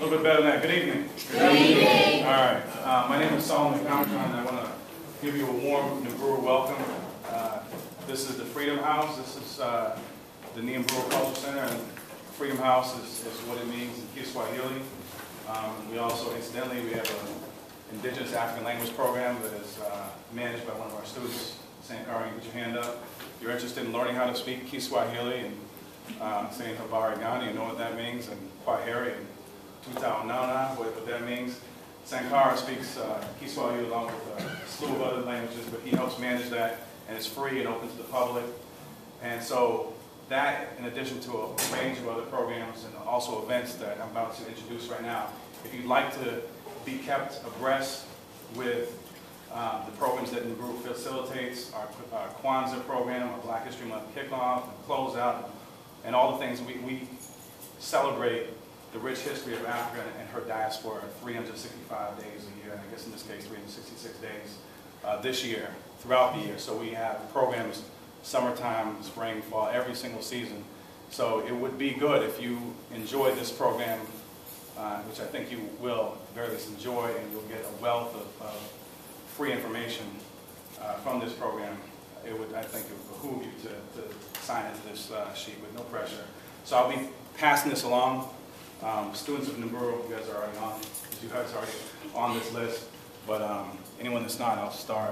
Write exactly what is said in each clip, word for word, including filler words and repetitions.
little bit better than that. Good evening. Good evening. All right. Uh, my name is Solomon Conjon, and I want to give you a warm Nyumburu welcome. Uh, this is the Freedom House. This is uh, the Nyumburu Culture Center, and Freedom House is, is what it means in Kiswahili. Um, we also, incidentally, we have an indigenous African language program that is uh, managed by one of our students. Sankara, you put your hand up. If you're interested in learning how to speak Kiswahili and uh, saying Habari Gani, you know what that means, and Kwaheri and Tutao Nana, what, what that means. Sankara speaks uh, Kiswahili along with a slew of other languages, but he helps manage that, and it's free and open to the public. And so that, in addition to a range of other programs and also events that I'm about to introduce right now, if you'd like to be kept abreast with uh, the programs that Nyumburu facilitates, our, our Kwanzaa program, our Black History Month kickoff, and closeout, and all the things we, we celebrate the rich history of Africa and her diaspora three hundred sixty-five days a year, and I guess in this case three hundred sixty-six days uh, this year, throughout the year. So we have programs summertime, spring, fall, every single season. So it would be good if you enjoy this program, uh, which I think you will at the very least enjoy, and you'll get a wealth of, of free information uh, from this program. It would, I think, it would behoove you to, to sign into this uh, sheet with no pressure. So I'll be passing this along. Um, students of Nyumburu, you guys are already on, you guys are already on this list, but um, anyone that's not, I'll start.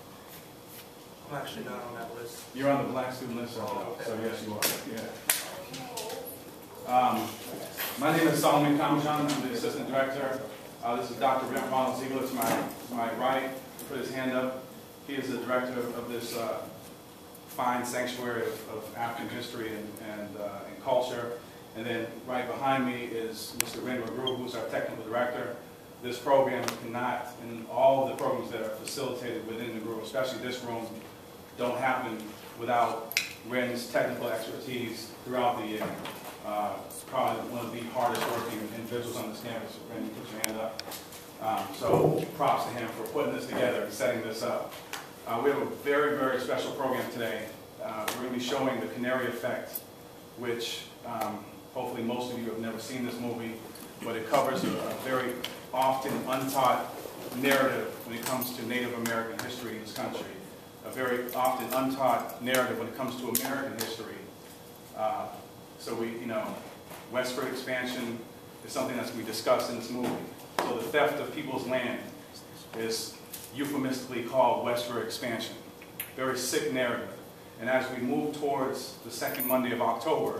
I'm actually not on that list. You're on the black student list, Oh, okay. so yes, you are. Yeah. Um, my name is Solomon Conjon. I'm the assistant director. Uh, this is Doctor Ronald Ziegler to my, to my right. He put his hand up. He is the director of this uh, fine sanctuary of, of African history and, and, uh, and culture. And then right behind me is Mister Nyumburu, who's our technical director. This program cannot, and all of the programs that are facilitated within the group, especially this room, don't happen without Ren's technical expertise throughout the year. Uh, probably one of the hardest working individuals on this campus. Ren, you put your hand up. Um, so props to him for putting this together and setting this up. Uh, we have a very, very special program today. Uh, we're going to be showing the Canary Effect, which um, hopefully most of you have never seen this movie, but it covers a, a very often untaught narrative when it comes to Native American history in this country. A very often untaught narrative when it comes to American history. Uh, so we, you know, westward expansion is something that's we discussed in this movie. So the theft of people's land is euphemistically called westward expansion. Very sick narrative. And as we move towards the second Monday of October,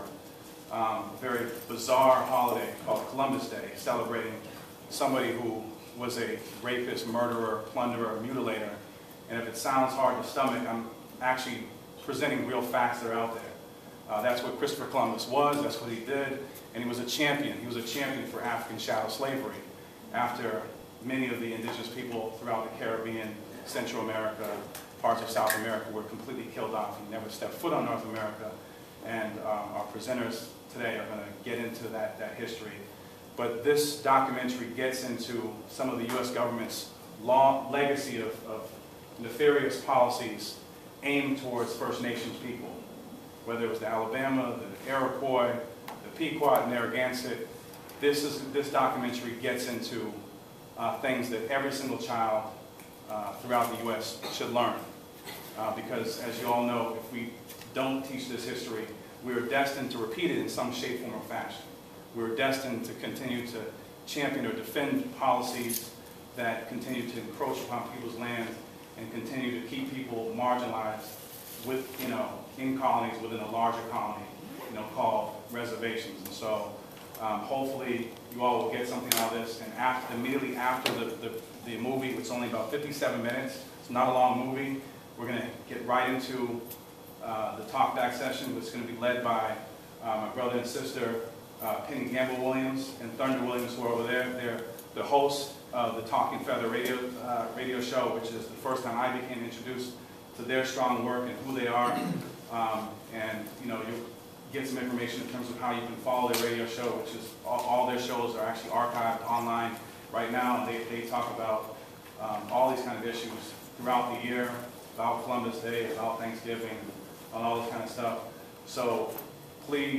um, a very bizarre holiday called Columbus Day, celebrating somebody who was a rapist, murderer, plunderer, mutilator. And if it sounds hard to stomach, I'm actually presenting real facts that are out there. Uh, that's what Christopher Columbus was, that's what he did, and he was a champion. He was a champion for African chattel slavery after many of the indigenous people throughout the Caribbean, Central America, parts of South America were completely killed off and never stepped foot on North America. And um, our presenters today are going to get into that, that history. But this documentary gets into some of the U S government's long legacy of, of nefarious policies aimed towards First Nations people, whether it was the Alabama, the Iroquois, the Pequot, and Narragansett. This, is, this documentary gets into uh, things that every single child uh, throughout the U S should learn. Uh, because, as you all know, if we don't teach this history, we are destined to repeat it in some shape, form, or fashion. We're destined to continue to champion or defend policies that continue to encroach upon people's land and continue to keep people marginalized with, you know, in colonies within a larger colony, you know, called reservations. And so um, hopefully you all will get something out of this. And after, immediately after the, the, the movie, it's only about fifty-seven minutes, it's not a long movie, we're going to get right into uh, the talkback session, which is going to be led by uh, my brother and sister, uh, Penny Gamble Williams and Thunder Williams, who are over there. They're the hosts of the Talking Feather radio, uh, radio show, which is the first time I became introduced to their strong work and who they are. Um, and, you know, you'll get some information in terms of how you can follow their radio show, which is all, all their shows are actually archived online right now. And they, they talk about um, all these kind of issues throughout the year, about Columbus Day, about Thanksgiving, and all this kind of stuff. So please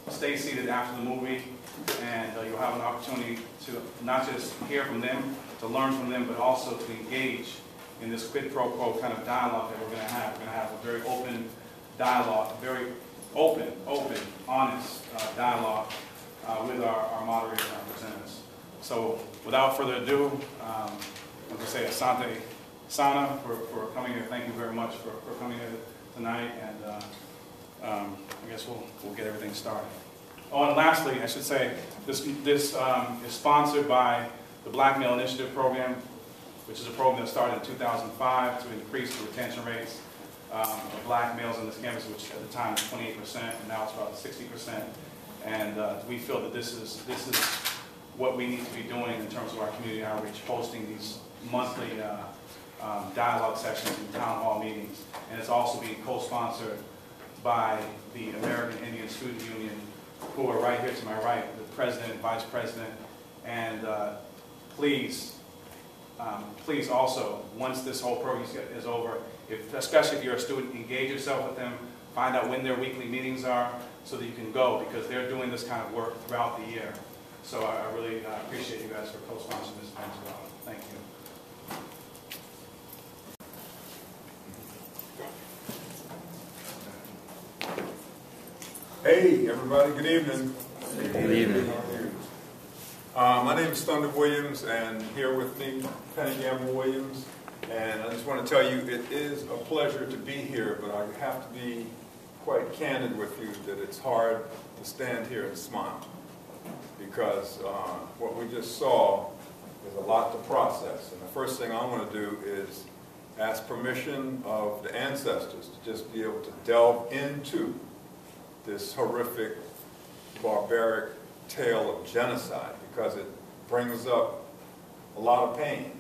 stay seated after the movie, and uh, you'll have an opportunity to not just hear from them, to learn from them, but also to engage in this quid pro quo kind of dialogue that we're going to have. We're going to have a very open dialogue, very open, open, honest uh, dialogue uh, with our, our moderators and our presenters. So without further ado, um, I'm going to say Asante Sana for, for coming here. Thank you very much for, for coming here tonight, and uh, um, I guess we'll, we'll get everything started. Oh, and lastly, I should say, this, this um, is sponsored by the Black Male Initiative Program, which is a program that started in two thousand five to increase the retention rates um, of black males on this campus, which at the time was twenty-eight percent, and now it's about sixty percent. And uh, we feel that this is, this is what we need to be doing in terms of our community outreach, hosting these monthly uh, um, dialogue sessions and town hall meetings. And it's also being co-sponsored by the American Indian Student Union, who are right here to my right, the president, vice president, and uh, please, um, please also, once this whole program is over, if, especially if you're a student, engage yourself with them, find out when their weekly meetings are so that you can go, because they're doing this kind of work throughout the year. So I, I really uh, appreciate you guys for co-sponsoring this event as well. Thank you. Hey, everybody. Good evening. Good evening. Uh, my name is Thunder Williams, and here with me, Penny Gamble Williams. And I just want to tell you, it is a pleasure to be here, but I have to be quite candid with you that it's hard to stand here and smile, because uh, what we just saw is a lot to process. And the first thing I want to do is ask permission of the ancestors to just be able to delve into this horrific, barbaric tale of genocide, because it brings up a lot of pain.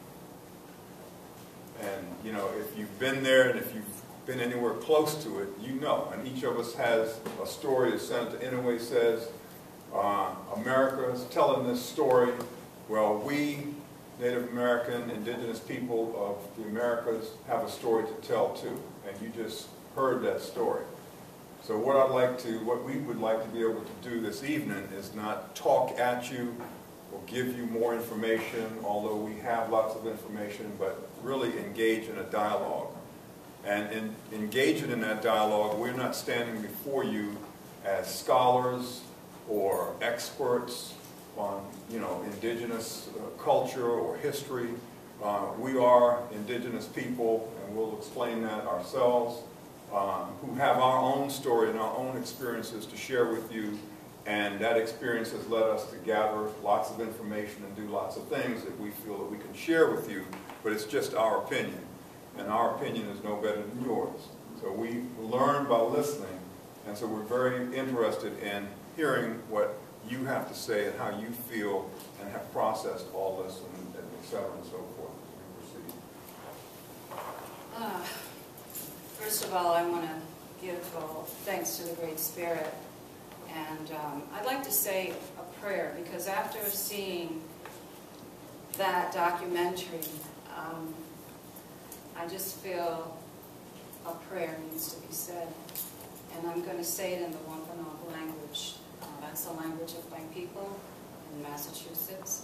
And, you know, if you've been there and if you've been anywhere close to it, you know. And each of us has a story. As Senator Inouye says, uh, America is telling this story. Well, we, Native American, indigenous people of the Americas, have a story to tell too. And you just heard that story. So what I'd like to, what we would like to be able to do this evening is not talk at you or give you more information, although we have lots of information, but really engage in a dialogue. And in engaging in that dialogue, we're not standing before you as scholars or experts on, you know, indigenous uh, culture or history. Uh, we are indigenous people, and we'll explain that ourselves. Uh, who have our own story and our own experiences to share with you, and that experience has led us to gather lots of information and do lots of things that we feel that we can share with you, but it's just our opinion, and our opinion is no better than yours. So we learn by listening, and so we're very interested in hearing what you have to say and how you feel and have processed all this, and, and et cetera and so forth as we proceed. Uh. First of all, I want to give all thanks to the Great Spirit, and um, I'd like to say a prayer, because after seeing that documentary, um, I just feel a prayer needs to be said, and I'm going to say it in the Wampanoag language. Uh, that's the language of my people in Massachusetts.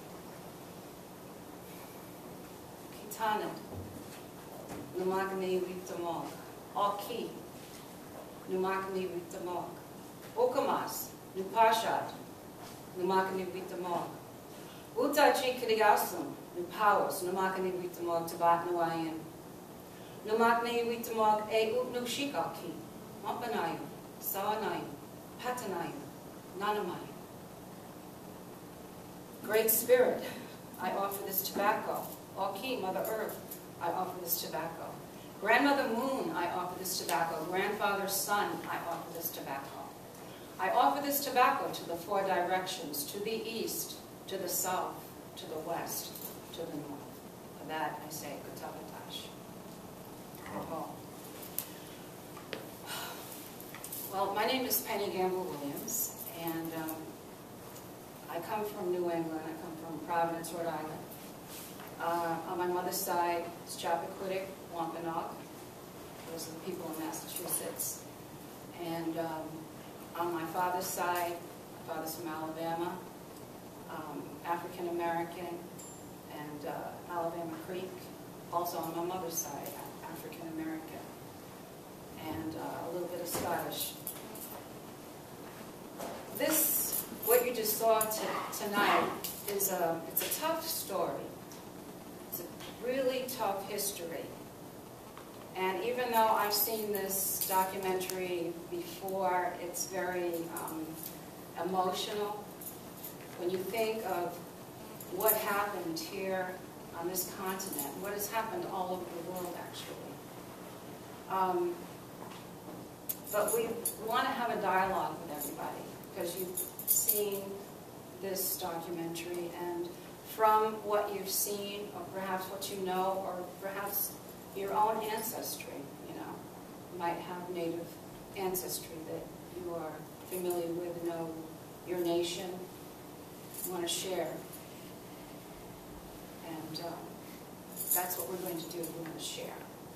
Kitana. Numakani Ritamog, Aki, Numakani Ritamog, Okamas, Nupashat, Numakani Ritamog, Utachi Kirigasum, Nupawas, Numakani Ritamog, Tabat Nuayan, Numakani Ritamog, E Upnushikaki, Mampanayan, Sawanayan, Patanayan, Nanamayan. Great Spirit, I offer this tobacco, Aki, Mother Earth, I offer this tobacco. Grandmother Moon, I offer this tobacco. Grandfather Sun, I offer this tobacco. I offer this tobacco to the four directions, to the east, to the south, to the west, to the north. For that I say, Kutapatash. Oh. Well, my name is Penny Gamble Williams, and um, I come from New England. I come from Providence, Rhode Island. Uh, on my mother's side, it's Chappaquiddick, Wampanoag. Those are the people in Massachusetts. And um, on my father's side, my father's from Alabama, um, African American, and uh, Alabama Creek. Also on my mother's side, African American, and uh, a little bit of Scottish. This, what you just saw t tonight, is a, it's a tough story. It's a really tough history. And even though I've seen this documentary before, it's very um, emotional. When you think of what happened here on this continent, what has happened all over the world, actually. Um, but we want to have a dialogue with everybody, because you've seen this documentary, and from what you've seen, or perhaps what you know, or perhaps your own ancestry, you know, you might have Native ancestry that you are familiar with, know your nation, you want to share. And um, that's what we're going to do, we want to share.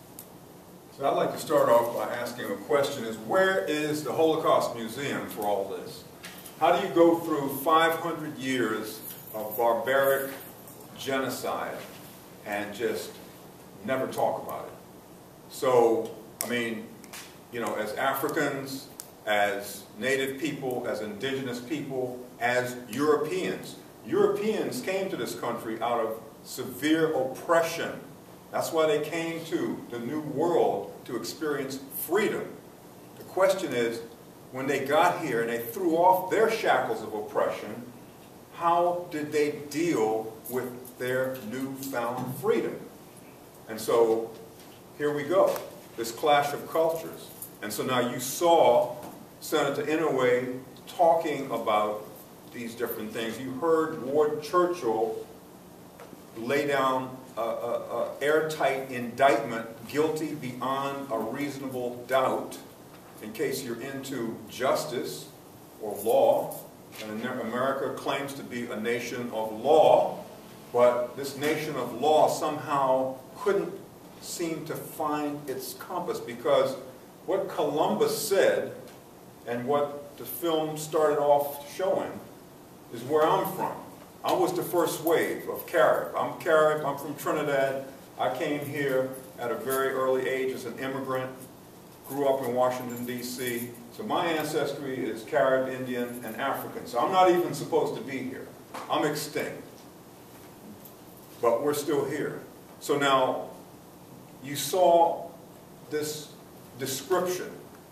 So I'd like to start off by asking a question, is where is the Holocaust Museum for all this? How do you go through five hundred years of barbaric genocide and just never talk about it? So, I mean, you know, as Africans, as Native people, as indigenous people, as Europeans, Europeans came to this country out of severe oppression. That's why they came to the New World, to experience freedom. The question is, when they got here and they threw off their shackles of oppression, how did they deal with their newfound freedom? And so here we go, this clash of cultures. And so now you saw Senator Inouye talking about these different things. You heard Ward Churchill lay down a, a, a airtight indictment, guilty beyond a reasonable doubt, in case you're into justice or law. And America claims to be a nation of law, but this nation of law somehow couldn't seem to find its compass, because what Columbus said and what the film started off showing is where I'm from. I was the first wave of Carib. I'm Carib, I'm from Trinidad. I came here at a very early age as an immigrant, grew up in Washington, D C So my ancestry is Carib, Indian, and African. So I'm not even supposed to be here. I'm extinct. But we're still here. So now, you saw this description.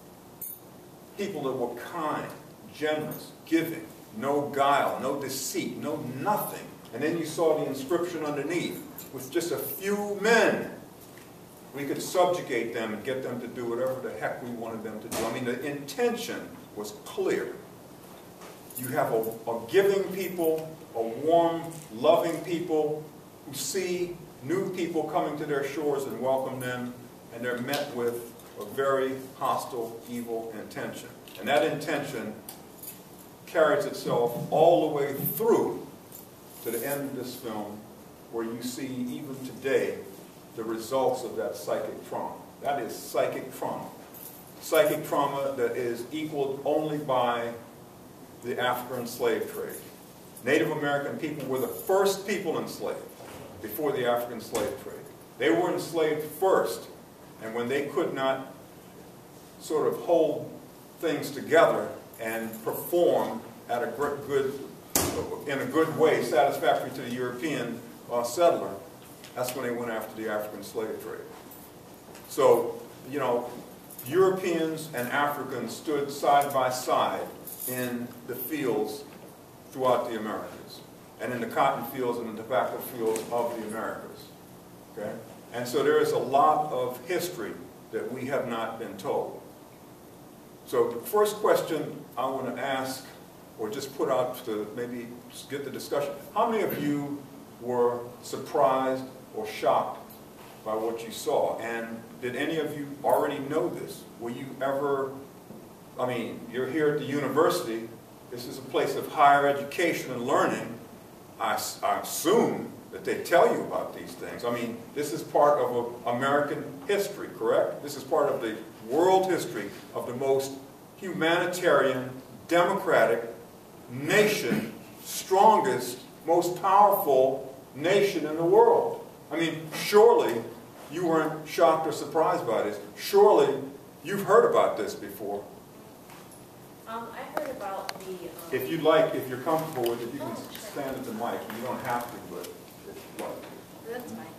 People that were kind, generous, giving, no guile, no deceit, no nothing. And then you saw the inscription underneath, with just a few men, we could subjugate them and get them to do whatever the heck we wanted them to do. I mean, the intention was clear. You have a, a giving people, a warm, loving people who see new people coming to their shores and welcome them, and they're met with a very hostile, evil intention. And that intention carries itself all the way through to the end of this film, where you see even today the results of that psychic trauma. That is psychic trauma. Psychic trauma that is equaled only by the African slave trade. Native American people were the first people enslaved before the African slave trade. They were enslaved first, and when they could not sort of hold things together and perform at a good, in a good way, satisfactory to the European uh, settler, that's when they went after the African slave trade. So, you know, Europeans and Africans stood side by side in the fields throughout the Americas, and in the cotton fields and the tobacco fields of the Americas. Okay? And so there is a lot of history that we have not been told. So the first question I want to ask, or just put out to maybe get the discussion, how many of you were surprised or shocked by what you saw? And did any of you already know this? Were you ever, I mean, you're here at the university, this is a place of higher education and learning. I, I assume that they tell you about these things. I mean, this is part of a, American history, correct? This is part of the world history of the most humanitarian, democratic nation, strongest, most powerful nation in the world. I mean, surely you weren't shocked or surprised by this. Surely you've heard about this before. Um, I heard about the... Um, if you'd like, if you're comfortable with it, you can oh, sure. stand at the mic. You don't have to, but if you'd like. That's fine.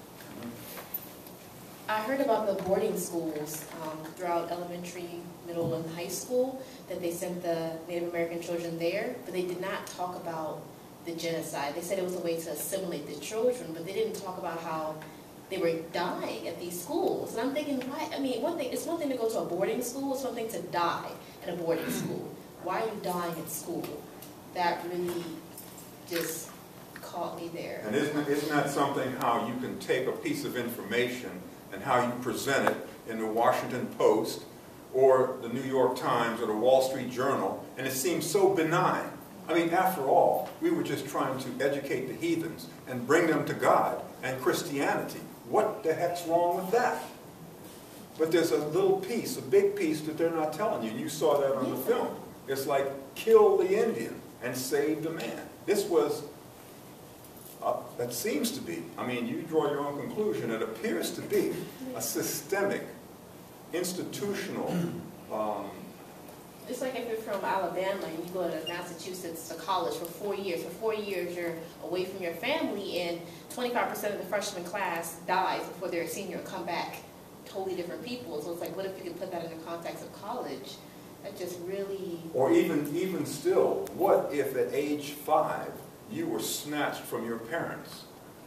Mm-hmm. I heard about the boarding schools um, throughout elementary, middle, and high school, that they sent the Native American children there, but they did not talk about the genocide. They said it was a way to assimilate the children, but they didn't talk about how they were dying at these schools. And I'm thinking, why? I mean, one thing, it's one thing to go to a boarding school, it's one thing to die at a boarding school. Why are you dying at school? That really just caught me there. And isn't, isn't that something how you can take a piece of information and how you present it in the Washington Post or the New York Times or the Wall Street Journal, and it seems so benign. I mean, after all, we were just trying to educate the heathens and bring them to God and Christianity. What the heck's wrong with that? But there's a little piece, a big piece that they're not telling you. You saw that on the film. It's like, kill the Indian and save the man. This was, uh, that seems to be, I mean, you draw your own conclusion, it appears to be a systemic, institutional, um, It's like if you're from Alabama and you go to Massachusetts to college for four years. For four years, you're away from your family, and twenty-five percent of the freshman class dies before they're a senior and come back totally different people. So it's like, what if you could put that in the context of college? That just really... Or even, even still, what if at age five you were snatched from your parents?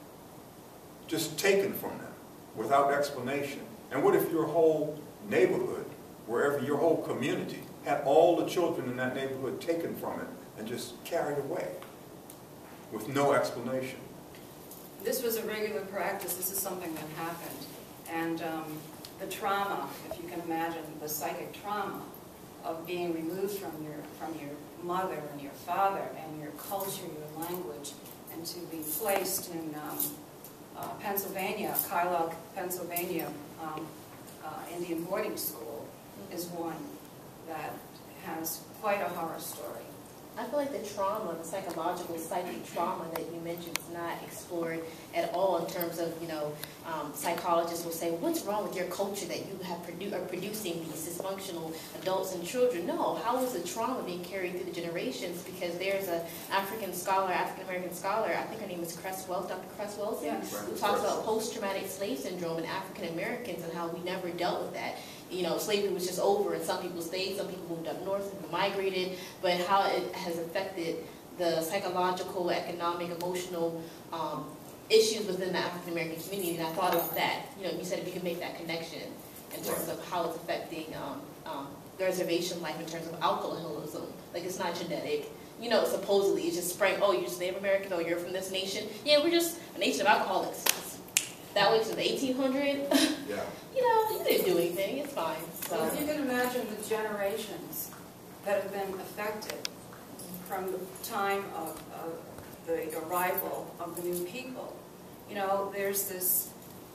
Just taken from them without explanation. And what if your whole neighborhood, wherever your whole community, had all the children in that neighborhood taken from it and just carried away with no explanation? This was a regular practice. This is something that happened. And um, the trauma, if you can imagine, the psychic trauma of being removed from your, from your mother and your father and your culture, your language, and to be placed in um, uh, Pennsylvania, Kylock, Pennsylvania, um, uh, Indian boarding school is one that has quite a horror story. I feel like the trauma, the psychological, psychic trauma that you mentioned is not explored at all in terms of, you know, um, psychologists will say, what's wrong with your culture that you have produ are producing these dysfunctional adults and children? No, how is the trauma being carried through the generations? Because there's an African scholar, African-American scholar, I think her name is Cresswell, Doctor Cresswell, Yes. who talks about post-traumatic slave syndrome in African-Americans and how we never dealt with that. You know, slavery was just over, and some people stayed, some people moved up north and migrated, but how it has affected the psychological, economic, emotional um, issues within the African American community. And I thought about that. You know, you said if you can make that connection in terms of how it's affecting um, um, reservation life in terms of alcoholism. Like, it's not genetic. You know, supposedly it's just spraying, oh, you're just Native American, oh, you're from this nation. Yeah, we're just a nation of alcoholics. That way to the eighteen hundreds. Yeah. You know, you didn't do anything. It's fine. So. Well, if you can imagine the generations that have been affected from the time of, of the arrival of the new people. You know, there's this,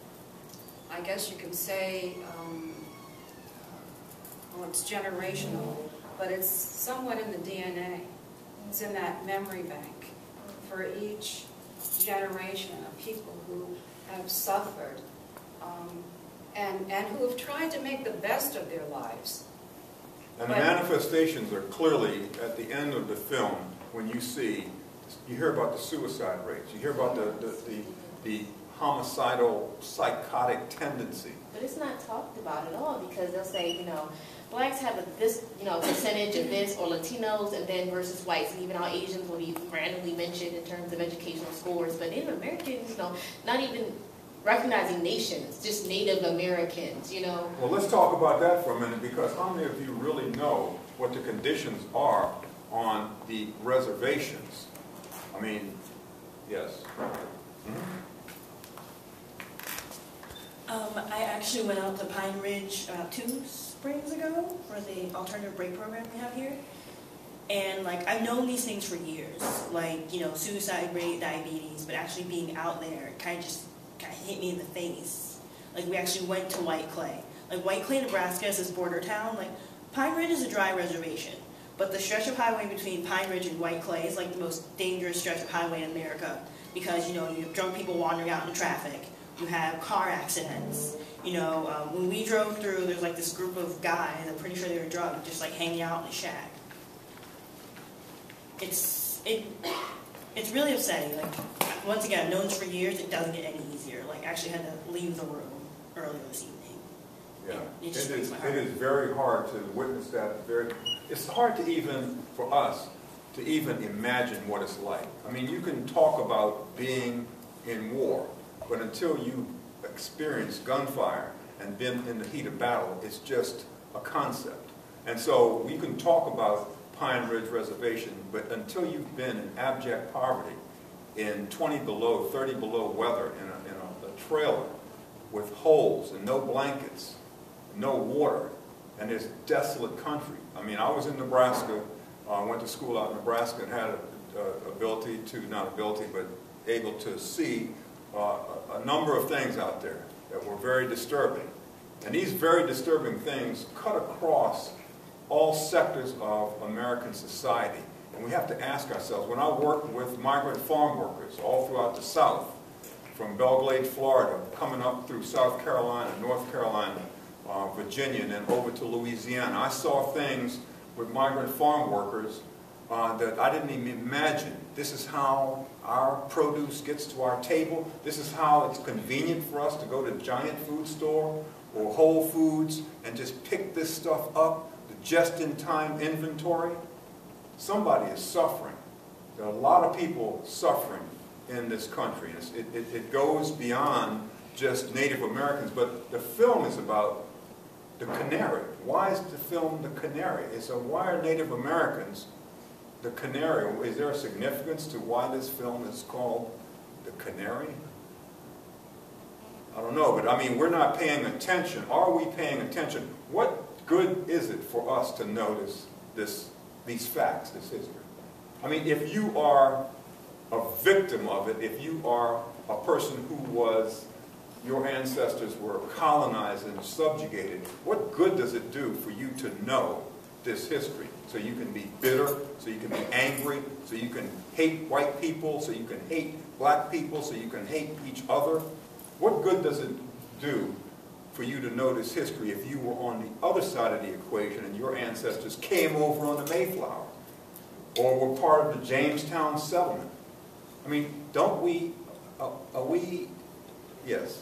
I guess you could say, um, well, it's generational, but it's somewhat in the D N A. It's in that memory bank for each generation of people who have suffered um, and, and who have tried to make the best of their lives. And the But- manifestations are clearly at the end of the film when you see, you hear about the suicide rates, you hear about the, the, the, the homicidal, psychotic tendency. But it's not talked about at all because they'll say, you know, blacks have a, this, you know, percentage of this, or Latinos, and then versus whites, and even how Asians will be randomly mentioned in terms of educational scores. But Native Americans, you know, not even recognizing nations, just Native Americans, you know. Well, let's talk about that for a minute, because how many of you really know what the conditions are on the reservations? I mean, yes. Mm-hmm. Um, I actually went out to Pine Ridge about two springs ago for the alternative break program we have here. And like, I've known these things for years, like, you know, suicide rate, diabetes, but actually being out there kind of just kind of hit me in the face. Like, we actually went to White Clay. Like, White Clay, Nebraska is this border town. Like, Pine Ridge is a dry reservation, but the stretch of highway between Pine Ridge and White Clay is like the most dangerous stretch of highway in America because, you know, you have drunk people wandering out in traffic, you have car accidents. You know, um, when we drove through, there's like this group of guys, I'm pretty sure they were drugged, just like hanging out in a shack. It's, it, it's really upsetting. Like, once again, I've known this for years, it doesn't get any easier. Like, I actually had to leave the room earlier this evening. Yeah, It it just is, breaks my heart. it is very hard to witness that. Very, it's hard to even, for us, to even imagine what it's like. I mean, you can talk about being in war, but until you experience gunfire and been in the heat of battle, it's just a concept. And so we can talk about Pine Ridge Reservation, but until you've been in abject poverty, in twenty below, thirty below weather, in a, in a, a trailer with holes and no blankets, no water, and this desolate country. I mean, I was in Nebraska, I uh, went to school out in Nebraska and had a, a ability to, not ability, but able to see uh, a, a number of things out there that were very disturbing. And these very disturbing things cut across all sectors of American society. And we have to ask ourselves, when I worked with migrant farm workers all throughout the South, from Belglade, Florida, coming up through South Carolina, North Carolina, uh, Virginia, and then over to Louisiana, I saw things with migrant farm workers uh, that I didn't even imagine. This is how our produce gets to our table. This is how it's convenient for us to go to a giant food store or Whole Foods and just pick this stuff up, the just-in-time inventory. Somebody is suffering. There are a lot of people suffering in this country. It, it, it goes beyond just Native Americans, but the film is about the canary. Why is the film the canary? So why are Native Americans the canary? Is there a significance to why this film is called The Canary? I don't know, but I mean, we're not paying attention. Are we paying attention? What good is it for us to notice this, these facts, this history? I mean, if you are a victim of it, if you are a person who was, your ancestors were colonized and subjugated, what good does it do for you to know this history? So you can be bitter, so you can be angry, so you can hate white people, so you can hate black people, so you can hate each other. What good does it do for you to know this history if you were on the other side of the equation and your ancestors came over on the Mayflower or were part of the Jamestown settlement? I mean, don't we, uh, are we, yes.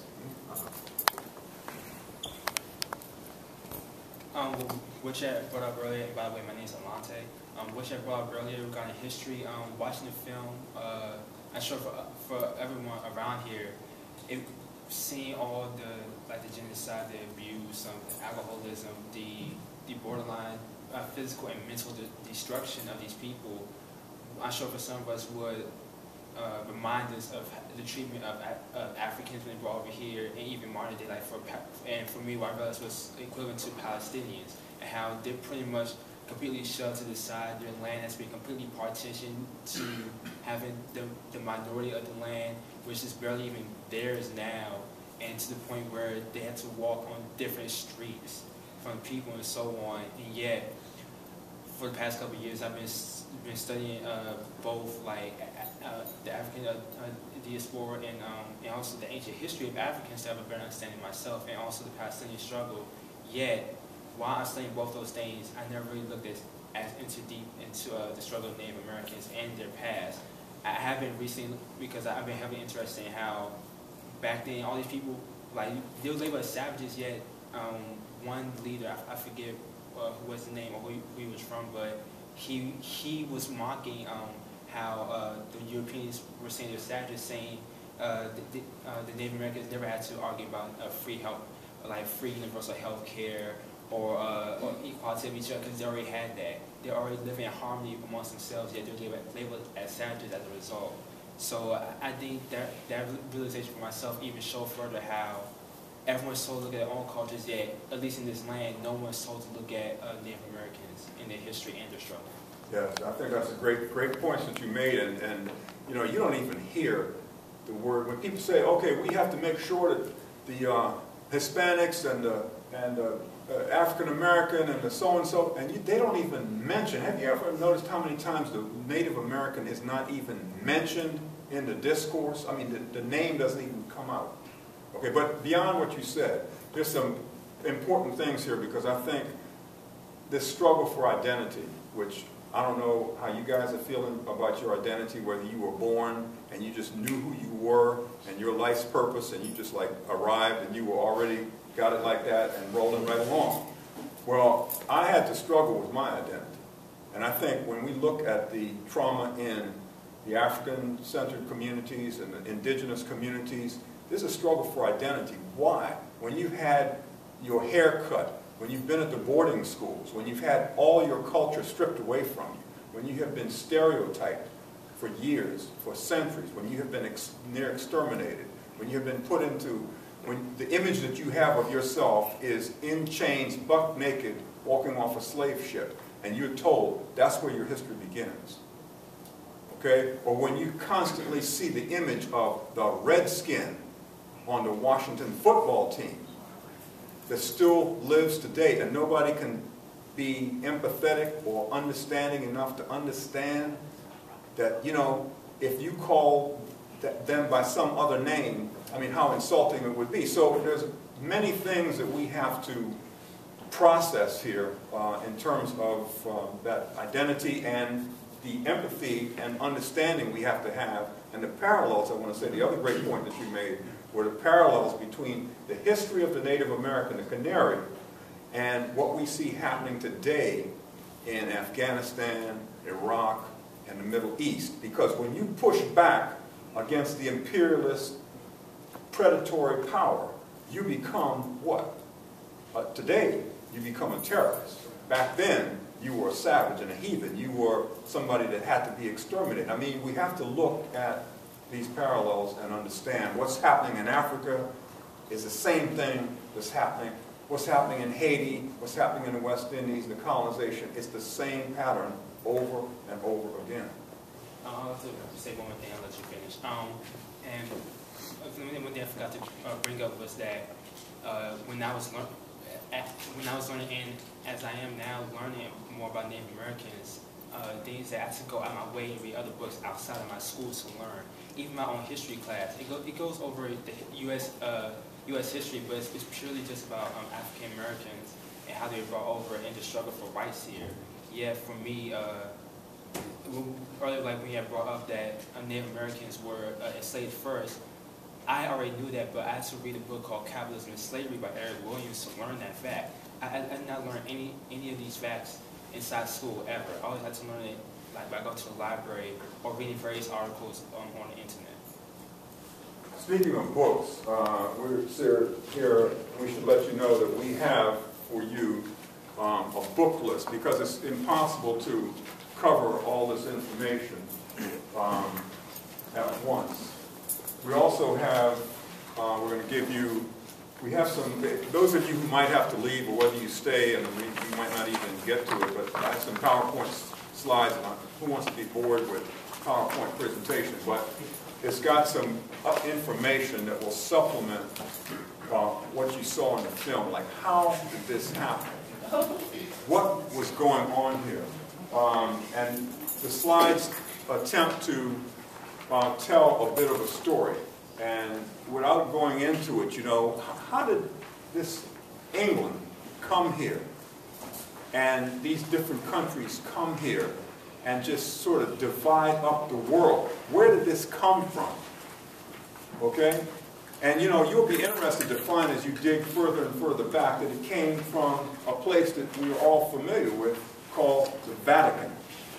Um, what you had brought up earlier, by the way, my name is Alante. Um, what you had brought up earlier regarding history, um, watching the film, uh, I'm sure for, for everyone around here, it, seeing all the, like the genocide, the abuse, um, the alcoholism, the, the borderline uh, physical and mental de destruction of these people, I'm sure for some of us would uh, remind us of the treatment of, of Africans when they brought over here, and even modern day life. For, and for me, what I realized was equivalent to Palestinians, and how they're pretty much completely shoved to the side. Their land has been completely partitioned to having the, the minority of the land, which is barely even theirs now, and to the point where they had to walk on different streets from people and so on. And yet, for the past couple of years, I've been been studying uh, both like uh, the African uh, uh, diaspora and um, and also the ancient history of Africans to have a better understanding myself, and also the Palestinian struggle. Yet, while I'm studying both those things, I never really looked as, as into deep into uh, the struggle of Native Americans and their past. I have been recently, because I've been heavily interested in how back then all these people, like, they were labeled as savages, yet um, one leader, I, I forget uh, who was the name or who he, who he was from, but he he was mocking um, how uh, the Europeans were saying they're savages, saying uh, the, the, uh, the Native Americans never had to argue about uh, free health, like free universal health care, or, uh, or equality of each other, because they already had that. They're already living in harmony amongst themselves, yet they're labeled, labeled as savages as a result. So uh, I think that that realization for myself even showed further how everyone's told to look at their own cultures, yet at least in this land, no one's told to look at uh, Native Americans in their history and their struggle. Yes, I think that's a great, great point that you made, and, and you know, you don't even hear the word when people say, okay, we have to make sure that the uh, Hispanics and the, and the uh, African American and the so-and-so, and you, they don't even mention. Have you ever noticed how many times the Native American is not even mentioned in the discourse? I mean, the, the name doesn't even come out. Okay, but beyond what you said, there's some important things here, because I think this struggle for identity, which I don't know how you guys are feeling about your identity, whether you were born and you just knew who you were and your life's purpose, and you just like arrived and you were already got it like that and rolling right along. Well, I had to struggle with my identity. And I think when we look at the trauma in the African-centered communities and the indigenous communities, there's a struggle for identity. Why? When you've had your hair cut, when you've been at the boarding schools, when you've had all your culture stripped away from you, when you have been stereotyped for years, for centuries, when you have been ex near exterminated, when you have been put into, when the image that you have of yourself is in chains, buck naked, walking off a slave ship, and you're told that's where your history begins. Okay? Or when you constantly see the image of the redskin on the Washington football team that still lives today, and nobody can be empathetic or understanding enough to understand that, you know, if you call them by some other name, I mean, how insulting it would be. So there's many things that we have to process here uh, in terms of uh, that identity and the empathy and understanding we have to have, and the parallels. I want to say the other great point that you made were the parallels between the history of the Native American, the Canary, and what we see happening today in Afghanistan, Iraq, and the Middle East. Because when you push back against the imperialist, predatory power, you become what? Uh, today, you become a terrorist. Back then, you were a savage and a heathen. You were somebody that had to be exterminated. I mean, we have to look at these parallels and understand what's happening in Africa is the same thing that's happening. What's happening in Haiti, what's happening in the West Indies, the colonization, it's the same pattern over and over again. Uh, I'll have to say one more thing, I'll let you finish. Um, and one thing I forgot to uh, bring up was that uh, when I was learning, when I was learning, and as I am now learning more about Native Americans, uh, things that I have to go out my way and read other books outside of my school to learn. Even my own history class, it, go, it goes over the U S Uh, U S history, but it's, it's purely just about um, African Americans and how they were brought over and the struggle for rights here. Yeah, for me, uh, earlier, like when you had brought up that uh, Native Americans were uh, enslaved first, I already knew that, but I had to read a book called Capitalism and Slavery by Eric Williams to learn that fact. I, I, I did not learn any any of these facts inside school ever. I always had to learn it like by going to the library or reading various articles um, on the internet. Speaking of books, uh, we're here, we should let you know that we have for you um, a book list, because it's impossible to cover all this information um, at once. We also have, uh, we're going to give you, we have some, those of you who might have to leave, or whether you stay and you might not even get to it, but I have some PowerPoint slides on who wants to be bored with PowerPoint presentations, but it's got some information that will supplement uh, what you saw in the film, like how did this happen? What was going on here? Um, and the slides attempt to uh, tell a bit of a story. And without going into it, you know, how did this England come here? And these different countries come here and just sort of divide up the world. Where did this come from? Okay? And you know, you'll be interested to find as you dig further and further back that it came from a place that we are all familiar with called the Vatican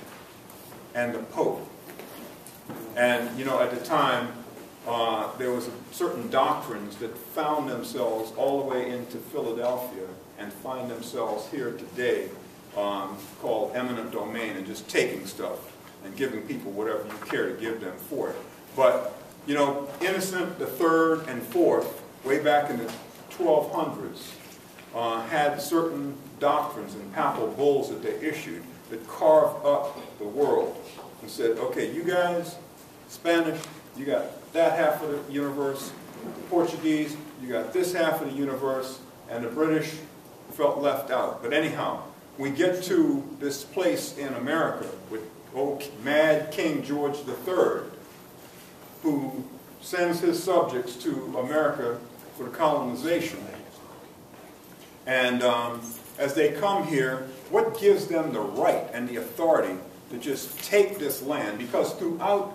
and the Pope. And you know, at the time, uh, there was a certain doctrines that found themselves all the way into Philadelphia and find themselves here today, um, called eminent domain, and just taking stuff and giving people whatever you care to give them for it. But you know, Innocent the Third and Fourth, way back in the twelve hundreds, uh, had certain doctrines and papal bulls that they issued that carved up the world and said, okay, you guys, Spanish, you got that half of the universe, the Portuguese, you got this half of the universe, and the British felt left out. But anyhow, we get to this place in America with old mad King George the Third, who sends his subjects to America for the colonization. And um, as they come here, what gives them the right and the authority to just take this land? Because throughout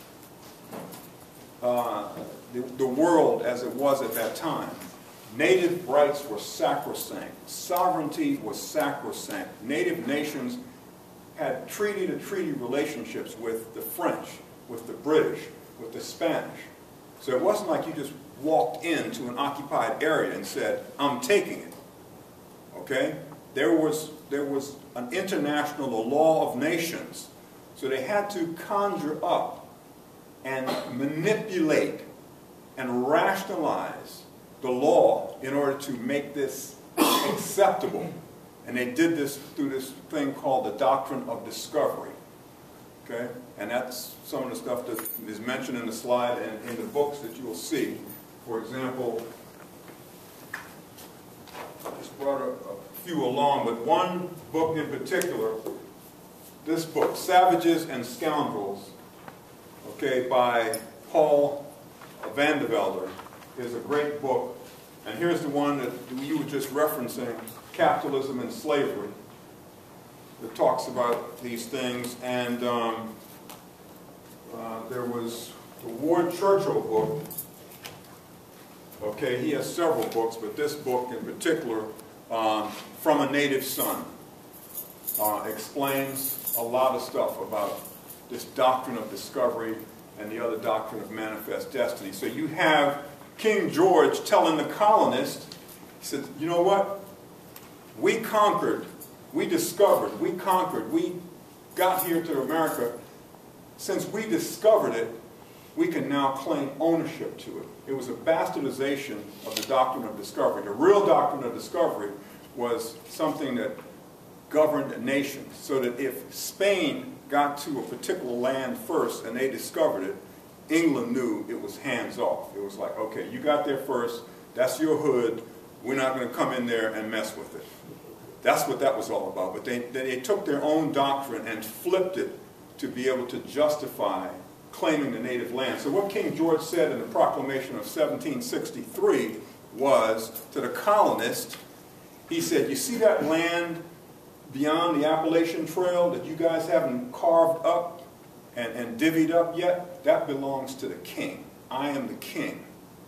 uh, the, the world as it was at that time, native rights were sacrosanct. Sovereignty was sacrosanct. Native nations had treaty-to-treaty relationships with the French, with the British, with the Spanish. So it wasn't like you just walked into an occupied area and said, I'm taking it. Okay? There was, there was an international, the law of nations. So they had to conjure up and manipulate and rationalize the law in order to make this acceptable. And they did this through this thing called the doctrine of discovery. Okay? And that's some of the stuff that is mentioned in the slide and in the books that you will see. For example, I just brought a, a few along, but one book in particular, this book, Savages and Scoundrels, okay, by Paul Van de Velde, is a great book. And here's the one that you were just referencing, Capitalism and Slavery, that talks about these things. And um, uh, there was the Ward Churchill book. Okay, he has several books, but this book in particular, um, From a Native Son, uh, explains a lot of stuff about this doctrine of discovery and the other doctrine of manifest destiny. So you have King George telling the colonists, he said, you know what? We conquered, we discovered, we conquered, we got here to America. Since we discovered it, we can now claim ownership to it. It was a bastardization of the doctrine of discovery. The real doctrine of discovery was something that governed a nation, so that if Spain got to a particular land first and they discovered it, England knew it was hands off. It was like, okay, you got there first, that's your hood, we're not going to come in there and mess with it. That's what that was all about. But they, they took their own doctrine and flipped it to be able to justify claiming the native land. So what King George said in the proclamation of seventeen sixty-three was to the colonists, he said, you see that land beyond the Appalachian Trail that you guys haven't carved up and, and divvied up yet? That belongs to the king. I am the king.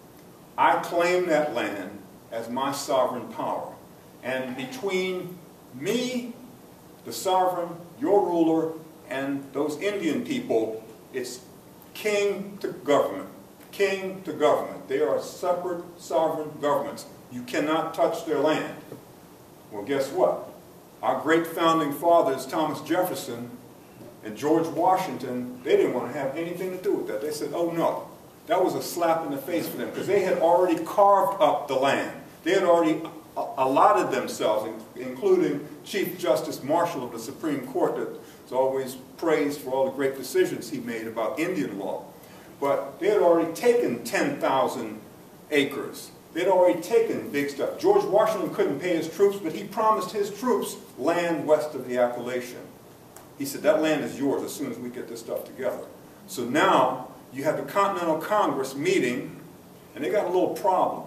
I claim that land as my sovereign power. And between me, the sovereign, your ruler, and those Indian people, it's king to government. King to government. They are separate sovereign governments. You cannot touch their land. Well, guess what? Our great founding fathers, Thomas Jefferson and George Washington, they didn't want to have anything to do with that. They said, oh no. That was a slap in the face for them because they had already carved up the land. They had already allotted themselves, including Chief Justice Marshall of the Supreme Court, that's always praised for all the great decisions he made about Indian law. But they had already taken ten thousand acres. They had already taken big stuff. George Washington couldn't pay his troops, but he promised his troops land west of the Appalachian. He said, that land is yours as soon as we get this stuff together. So now you have the Continental Congress meeting, and they got a little problem.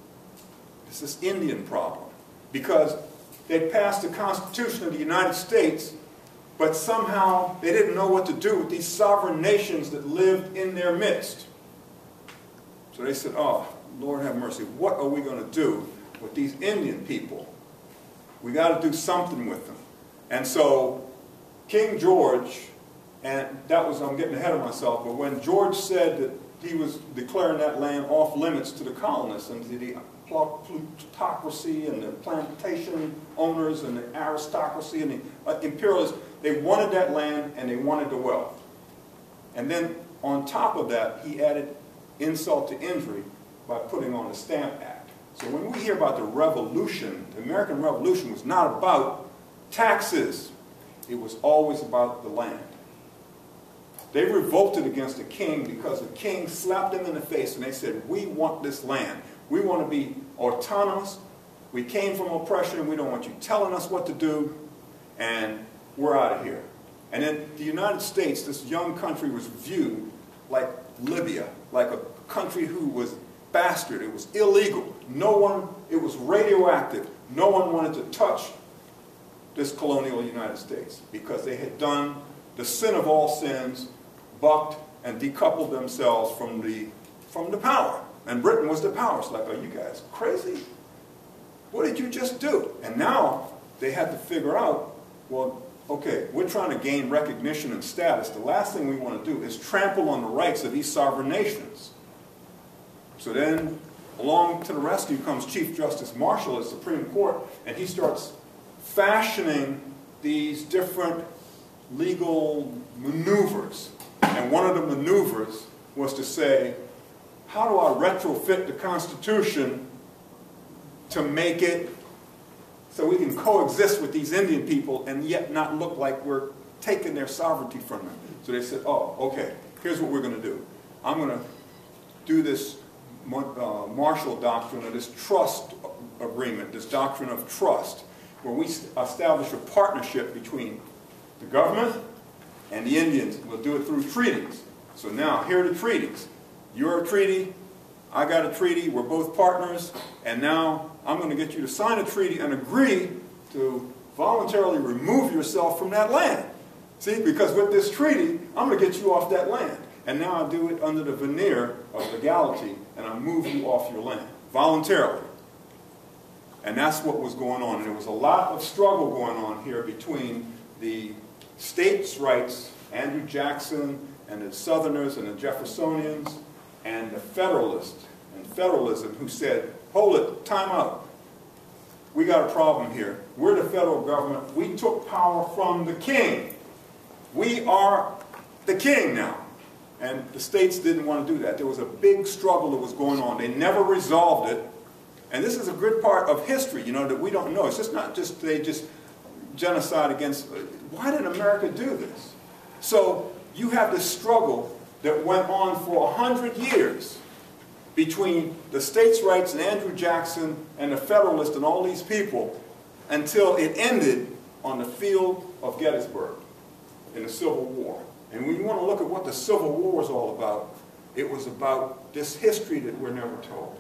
It's this Indian problem. Because they passed the Constitution of the United States, but somehow they didn't know what to do with these sovereign nations that lived in their midst. So they said, oh, Lord have mercy, what are we going to do with these Indian people? We got to do something with them. And so King George, and that was, I'm getting ahead of myself, but when George said that he was declaring that land off limits to the colonists and to the plutocracy and the plantation owners and the aristocracy and the uh, imperialists, they wanted that land and they wanted the wealth. And then on top of that, he added insult to injury by putting on the Stamp Act. So when we hear about the Revolution, the American Revolution was not about taxes. It was always about the land. They revolted against the king because the king slapped them in the face and they said, we want this land. We want to be autonomous. We came from oppression. We don't want you telling us what to do. And we're out of here. And then the United States, this young country, was viewed like Libya, like a country who was bastard. It was illegal. No one, it was radioactive. No one wanted to touch this colonial United States because they had done the sin of all sins, bucked and decoupled themselves from the, from the power. And Britain was the power. It's like, are you guys crazy? What did you just do? And now they had to figure out, well, okay, we're trying to gain recognition and status. The last thing we want to do is trample on the rights of these sovereign nations. So then, along to the rescue comes Chief Justice Marshall of the Supreme Court, and he starts fashioning these different legal maneuvers. And one of the maneuvers was to say, how do I retrofit the Constitution to make it so we can coexist with these Indian people and yet not look like we're taking their sovereignty from them? So they said, oh, okay, here's what we're going to do. I'm going to do this uh, Marshall doctrine, or this trust agreement, this doctrine of trust, where we establish a partnership between the government and the Indians. We'll do it through treaties. So now, here are the treaties. You're a treaty, I got a treaty, we're both partners, and now I'm going to get you to sign a treaty and agree to voluntarily remove yourself from that land. See, because with this treaty, I'm going to get you off that land. And now I do it under the veneer of legality, and I move you off your land, voluntarily. And that's what was going on. And there was a lot of struggle going on here between the states' rights, Andrew Jackson, and the Southerners and the Jeffersonians, and the Federalists and federalism, who said, hold it, time out. We got a problem here. We're the federal government. We took power from the king. We are the king now. And the states didn't want to do that. There was a big struggle that was going on. They never resolved it. And this is a good part of history, you know, that we don't know. It's just not just, they just genocide against, why did America do this? So you have this struggle that went on for a hundred years between the states' rights and Andrew Jackson and the Federalists and all these people, until it ended on the field of Gettysburg in the Civil War. And when you want to look at what the Civil War was all about, it was about this history that we're never told.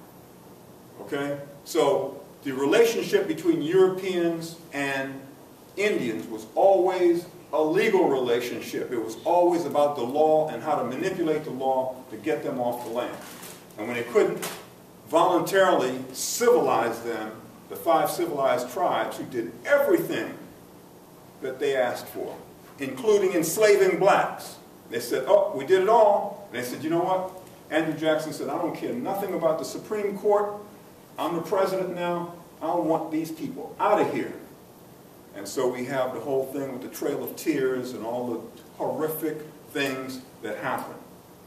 Okay? So the relationship between Europeans and Indians was always a legal relationship. It was always about the law and how to manipulate the law to get them off the land. And when they couldn't voluntarily civilize them, the five civilized tribes who did everything that they asked for, including enslaving blacks, they said, oh, we did it all. And they said, you know what? Andrew Jackson said, I don't care nothing about the Supreme Court. I'm the president now. I want these people out of here. And so we have the whole thing with the Trail of Tears and all the horrific things that happen.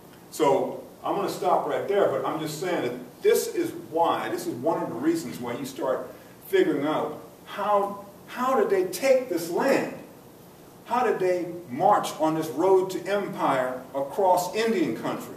So I'm going to stop right there, but I'm just saying that this is why, this is one of the reasons why you start figuring out how, how did they take this land? How did they march on this road to empire across Indian country?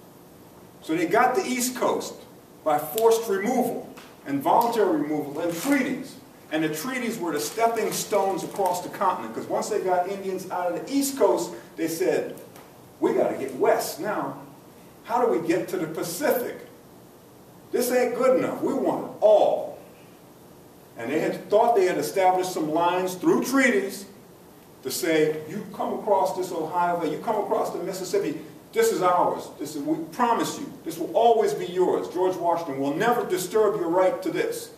So they got the East Coast by forced removal and voluntary removal and treaties. And the treaties were the stepping stones across the continent, because once they got Indians out of the East Coast, they said, we got to get west now. How do we get to the Pacific? This ain't good enough. We want it all. And they had thought they had established some lines through treaties to say, you come across this Ohio, you come across the Mississippi, this is ours. This is, we promise you, this will always be yours. George Washington will never disturb your right to this,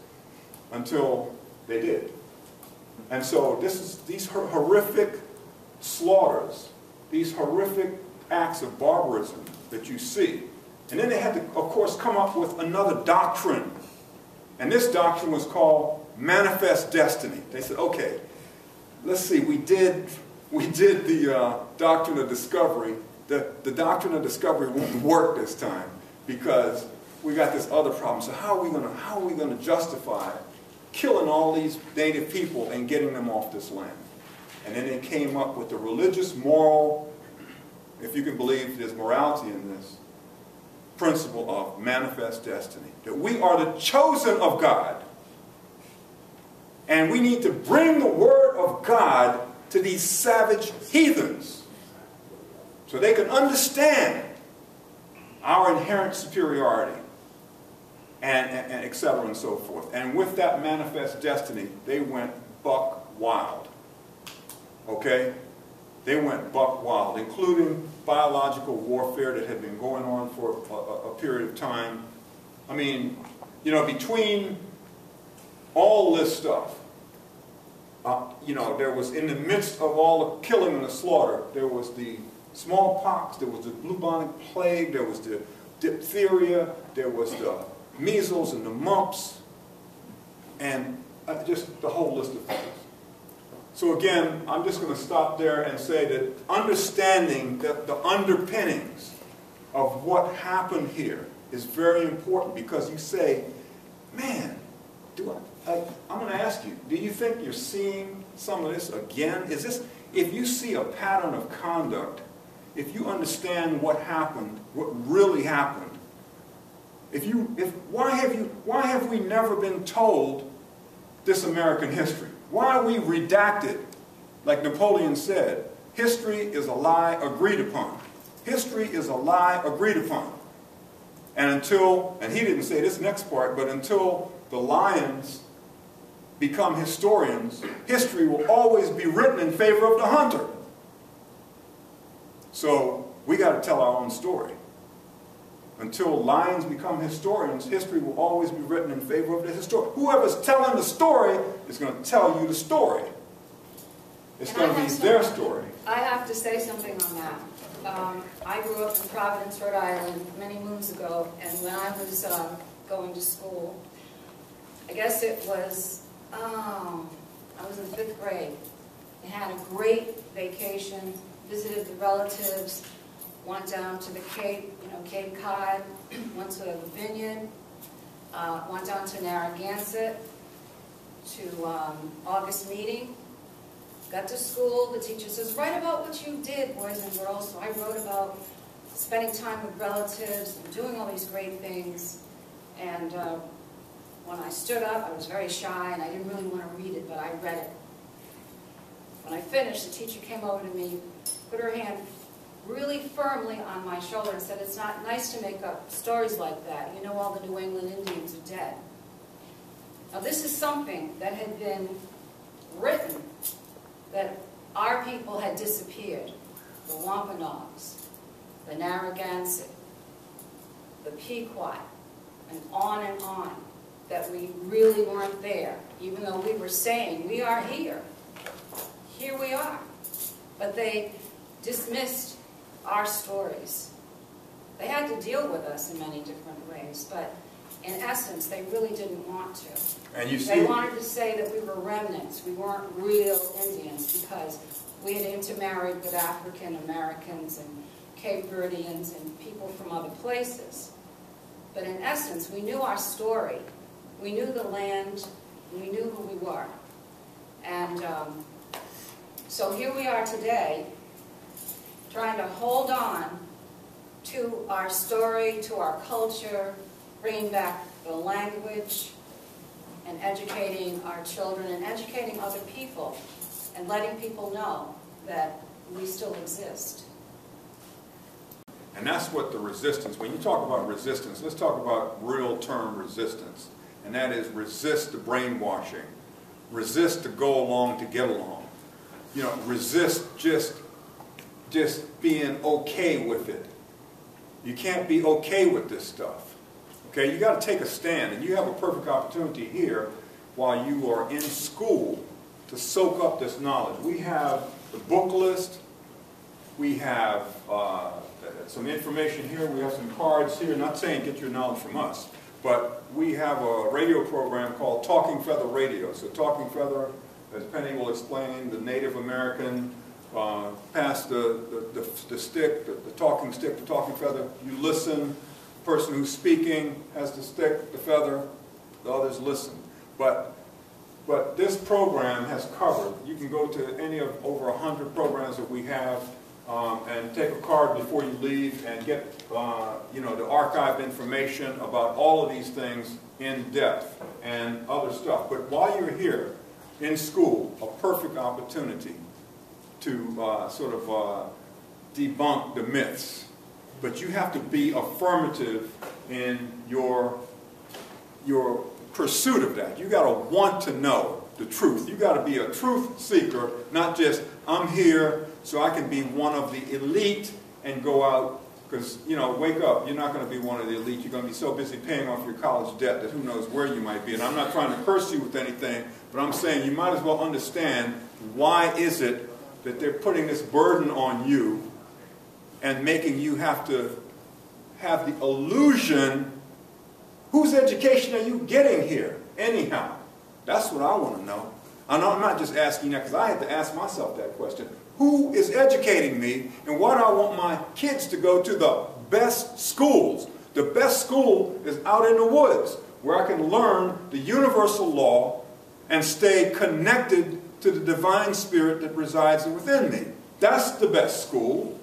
until they did. And so this is, these horrific slaughters, these horrific acts of barbarism that you see. And then they had to, of course, come up with another doctrine. And this doctrine was called manifest destiny. They said, okay, let's see, we did, we did the uh, doctrine of discovery. The, the doctrine of discovery won't work this time because we got this other problem. So how are we going to, how are we going to justify killing all these native people and getting them off this land? And then they came up with the religious, moral, if you can believe there's morality in this, principle of manifest destiny. That we are the chosen of God. And we need to bring the word of God to these savage heathens so they can understand our inherent superiority, and, and, and et cetera and so forth. And with that manifest destiny, they went buck wild. Okay? They went buck wild, including biological warfare that had been going on for a, a period of time. I mean, you know, between all this stuff, uh, you know, there was, in the midst of all the killing and the slaughter, there was the smallpox, there was the bubonic plague, there was the diphtheria, there was the measles and the mumps, and uh, just the whole list of things. So again, I'm just going to stop there and say that understanding the, the underpinnings of what happened here is very important, because you say, man, do I, I, I'm going to ask you, do you think you're seeing some of this again? Is this, if you see a pattern of conduct, if you understand what happened, what really happened, if you, if, why have you, why have we never been told this American history? Why are we redacted? Like Napoleon said, history is a lie agreed upon. History is a lie agreed upon. And until, and he didn't say this next part, but until the lions become historians, history will always be written in favor of the hunter. So we got to tell our own story. Until lions become historians, history will always be written in favor of the historian. Whoever's telling the story is going to tell you the story. It's going to be their story. I have to say something on that. Um, I grew up in Providence, Rhode Island, many moons ago, and when I was um, going to school, I guess it was, um, I was in fifth grade. I had a great vacation, visited the relatives, went down to the Cape, you know, Cape Cod, went to the Vineyard, uh, went down to Narragansett, to um, August meeting, got to school, the teacher says, write about what you did, boys and girls. So I wrote about spending time with relatives and doing all these great things. And uh, when I stood up, I was very shy and I didn't really want to read it, but I read it. When I finished, the teacher came over to me, put her hand really firmly on my shoulder and said, it's not nice to make up stories like that. You know all the New England Indians are dead. Now this is something that had been written, that our people had disappeared. The Wampanoags, the Narragansett, the Pequot, and on and on. That we really weren't there, even though we were saying, we are here. Here we are. But they dismissed our stories. They had to deal with us in many different ways, but in essence, they really didn't want to. And you see, they wanted to say that we were remnants, we weren't real Indians, because we had intermarried with African Americans and Cape Verdeans and people from other places. But in essence, we knew our story. We knew the land, and we knew who we were. And um, so here we are today, trying to hold on to our story, to our culture, bringing back the language, and educating our children, and educating other people, and letting people know that we still exist. and that's what the resistance, when you talk about resistance, let's talk about real term resistance, and that is resist the brainwashing, resist to go along to get along, you know, resist just just being okay with it. You can't be okay with this stuff. Okay, you got to take a stand, and you have a perfect opportunity here while you are in school to soak up this knowledge. We have the book list, we have uh, some information here, we have some cards here, not saying get your knowledge from us, but we have a radio program called Talking Feather Radio. So Talking Feather, as Penny will explain, the Native American, uh, pass the, the, the, the stick, the, the talking stick, the talking feather, you listen, the person who's speaking has the stick, the feather, the others listen. But, but this program has covered, you can go to any of over a hundred programs that we have um, and take a card before you leave and get uh, you know, the archived information about all of these things in depth and other stuff. But while you're here in school, a perfect opportunity to uh, sort of uh, debunk the myths. But you have to be affirmative in your, your pursuit of that. You got to want to know the truth. You got to be a truth seeker, not just, I'm here so I can be one of the elite and go out, because, you know, wake up, you're not going to be one of the elite. You're going to be so busy paying off your college debt that who knows where you might be. And I'm not trying to curse you with anything, but I'm saying you might as well understand why is it that they're putting this burden on you and making you have to have the illusion, whose education are you getting here anyhow? That's what I want to know. I'm not just asking that because I had to ask myself that question. Who is educating me, and why do I want my kids to go to the best schools? The best school is out in the woods, where I can learn the universal law and stay connected to the divine spirit that resides within me. That's the best school.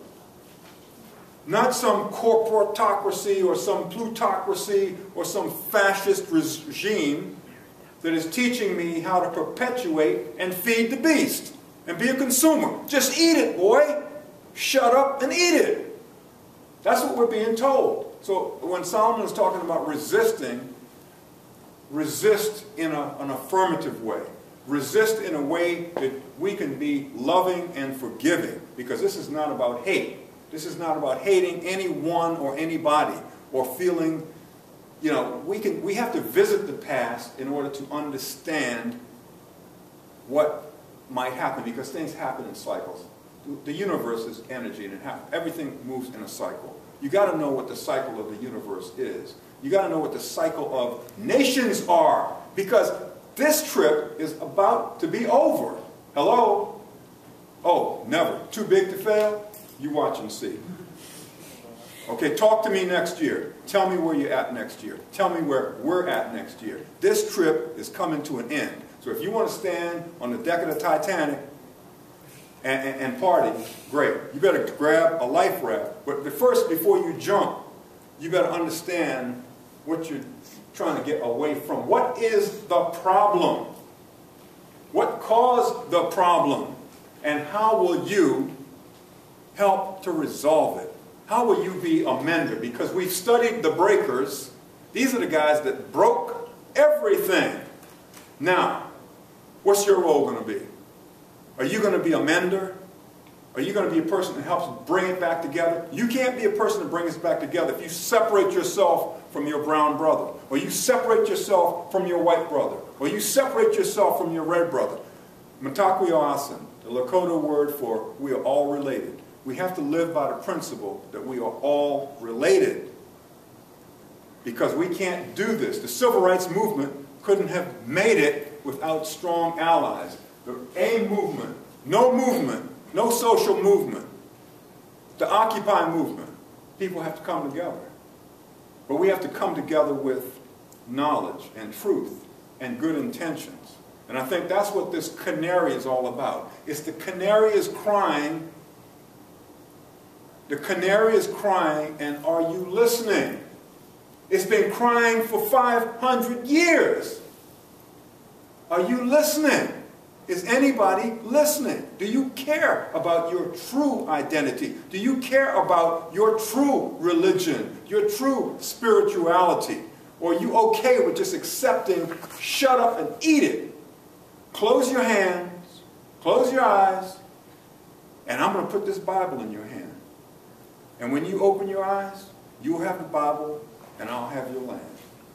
Not some corporatocracy or some plutocracy or some fascist regime that is teaching me how to perpetuate and feed the beast and be a consumer. Just eat it, boy. Shut up and eat it. That's what we're being told. So when Solomon is talking about resisting, resist in a, an affirmative way. Resist in a way that we can be loving and forgiving, because this is not about hate. This is not about hating anyone or anybody or feeling, you know, we can, we have to visit the past in order to understand what might happen, because things happen in cycles. The universe is energy, and it happens. Everything moves in a cycle. You got to know what the cycle of the universe is. You got to know what the cycle of nations are, because this trip is about to be over. Hello? Oh, never. Too big to fail? You watch and see. Okay, talk to me next year. Tell me where you're at next year. Tell me where we're at next year. This trip is coming to an end. So if you want to stand on the deck of the Titanic and, and, and party, great. You better grab a life raft. But first, before you jump, you better understand what you're trying to get away from. What is the problem? What caused the problem? And how will you help to resolve it? How will you be a mender? Because we've studied the breakers. These are the guys that broke everything. Now, what's your role going to be? Are you going to be a mender? Are you going to be a person that helps bring it back together? You can't be a person that brings it back together if you separate yourself from your brown brother, or you separate yourself from your white brother, or you separate yourself from your red brother. Mitakuye Oyasin, the Lakota word for we are all related. We have to live by the principle that we are all related, because we can't do this. The civil rights movement couldn't have made it without strong allies. The AIM movement, no movement, no social movement. The Occupy movement, people have to come together. But we have to come together with knowledge and truth and good intentions. And I think that's what this canary is all about. It's the canary is crying. The canary is crying, and are you listening? It's been crying for five hundred years. Are you listening? Is anybody listening? Do you care about your true identity? Do you care about your true religion, your true spirituality? Or are you okay with just accepting, shut up and eat it? Close your hands, close your eyes, and I'm going to put this Bible in your hand. And when you open your eyes, you'll have the Bible, and I'll have your land.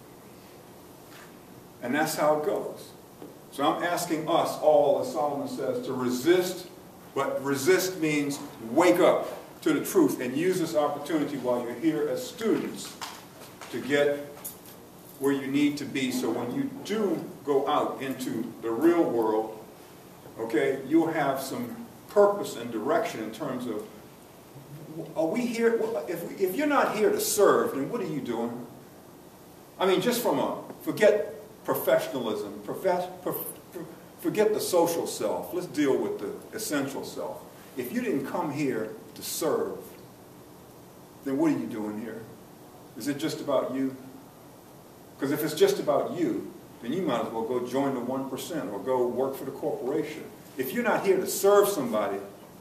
And that's how it goes. So I'm asking us all, as Solomon says, to resist, but resist means wake up to the truth and use this opportunity while you're here as students to get where you need to be, so when you do go out into the real world, okay, you'll have some purpose and direction in terms of, are we here? If, if you're not here to serve, then what are you doing? I mean, just from a, forget professionalism, profess, prof, forget the social self. Let's deal with the essential self. If you didn't come here to to serve, then what are you doing here? Is it just about you? Because if it's just about you, then you might as well go join the one percent or go work for the corporation. If you're not here to serve somebody,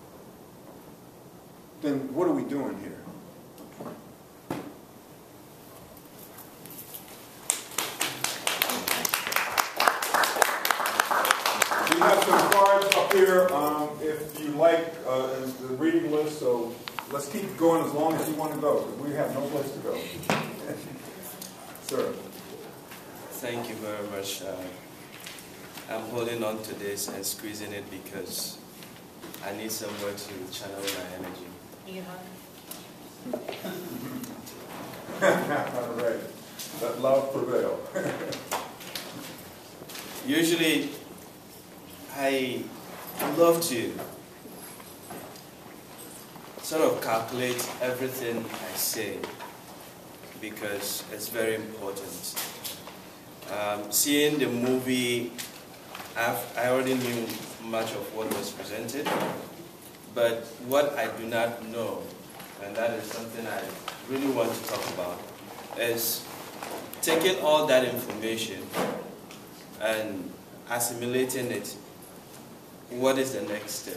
then what are we doing here? We have some cards up here um, if you like uh, the reading list, so let's keep going as long as you want to go, because we have no place to go. Sir. Thank you very much. Uh, I'm holding on to this and squeezing it because I need somewhere to channel my energy. You All right. Let love prevail. Usually, I love to sort of calculate everything I say because it's very important. Um, seeing the movie, I've, I already knew much of what was presented, but what I do not know, and that is something I really want to talk about, is taking all that information and assimilating it. What is the next step?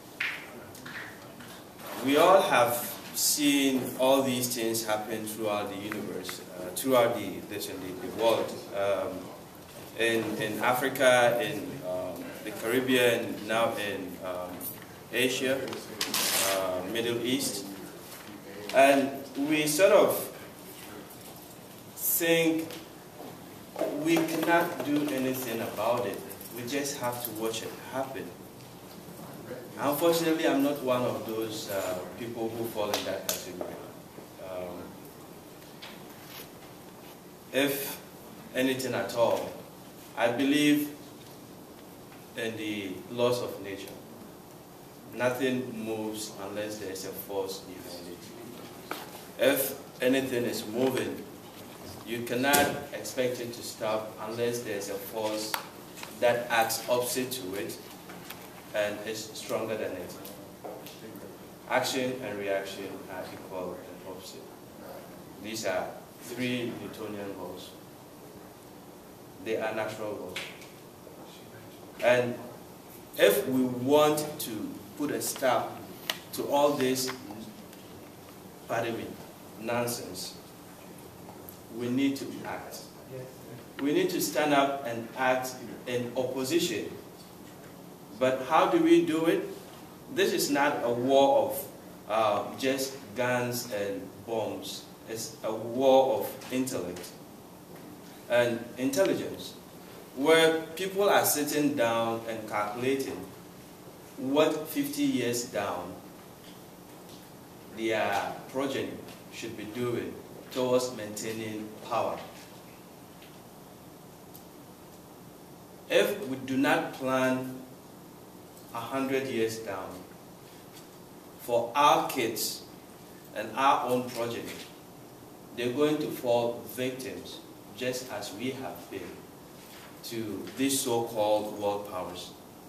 We all have seen all these things happen throughout the universe, uh, throughout the, literally the world. Um, in, in Africa, in um, the Caribbean, now in um, Asia, uh, Middle East. And we sort of think we cannot do anything about it. We just have to watch it happen. Unfortunately, I'm not one of those uh, people who fall in that category. Um, if anything at all, I believe in the laws of nature. Nothing moves unless there is a force behind it. If anything is moving, you cannot expect it to stop unless there is a force that acts opposite to it and is stronger than it. Action and reaction are equal and opposite. These are three Newtonian laws. They are natural laws. And if we want to put a stop to all this, pardon me, nonsense, we need to act. We need to stand up and act in opposition. But how do we do it? This is not a war of uh, just guns and bombs. It's a war of intellect and intelligence, where people are sitting down and calculating what fifty years down their progeny should be doing towards maintaining power. If we do not plan a hundred years down for our kids and our own progeny, they're going to fall victims, just as we have been, to these so-called world powers.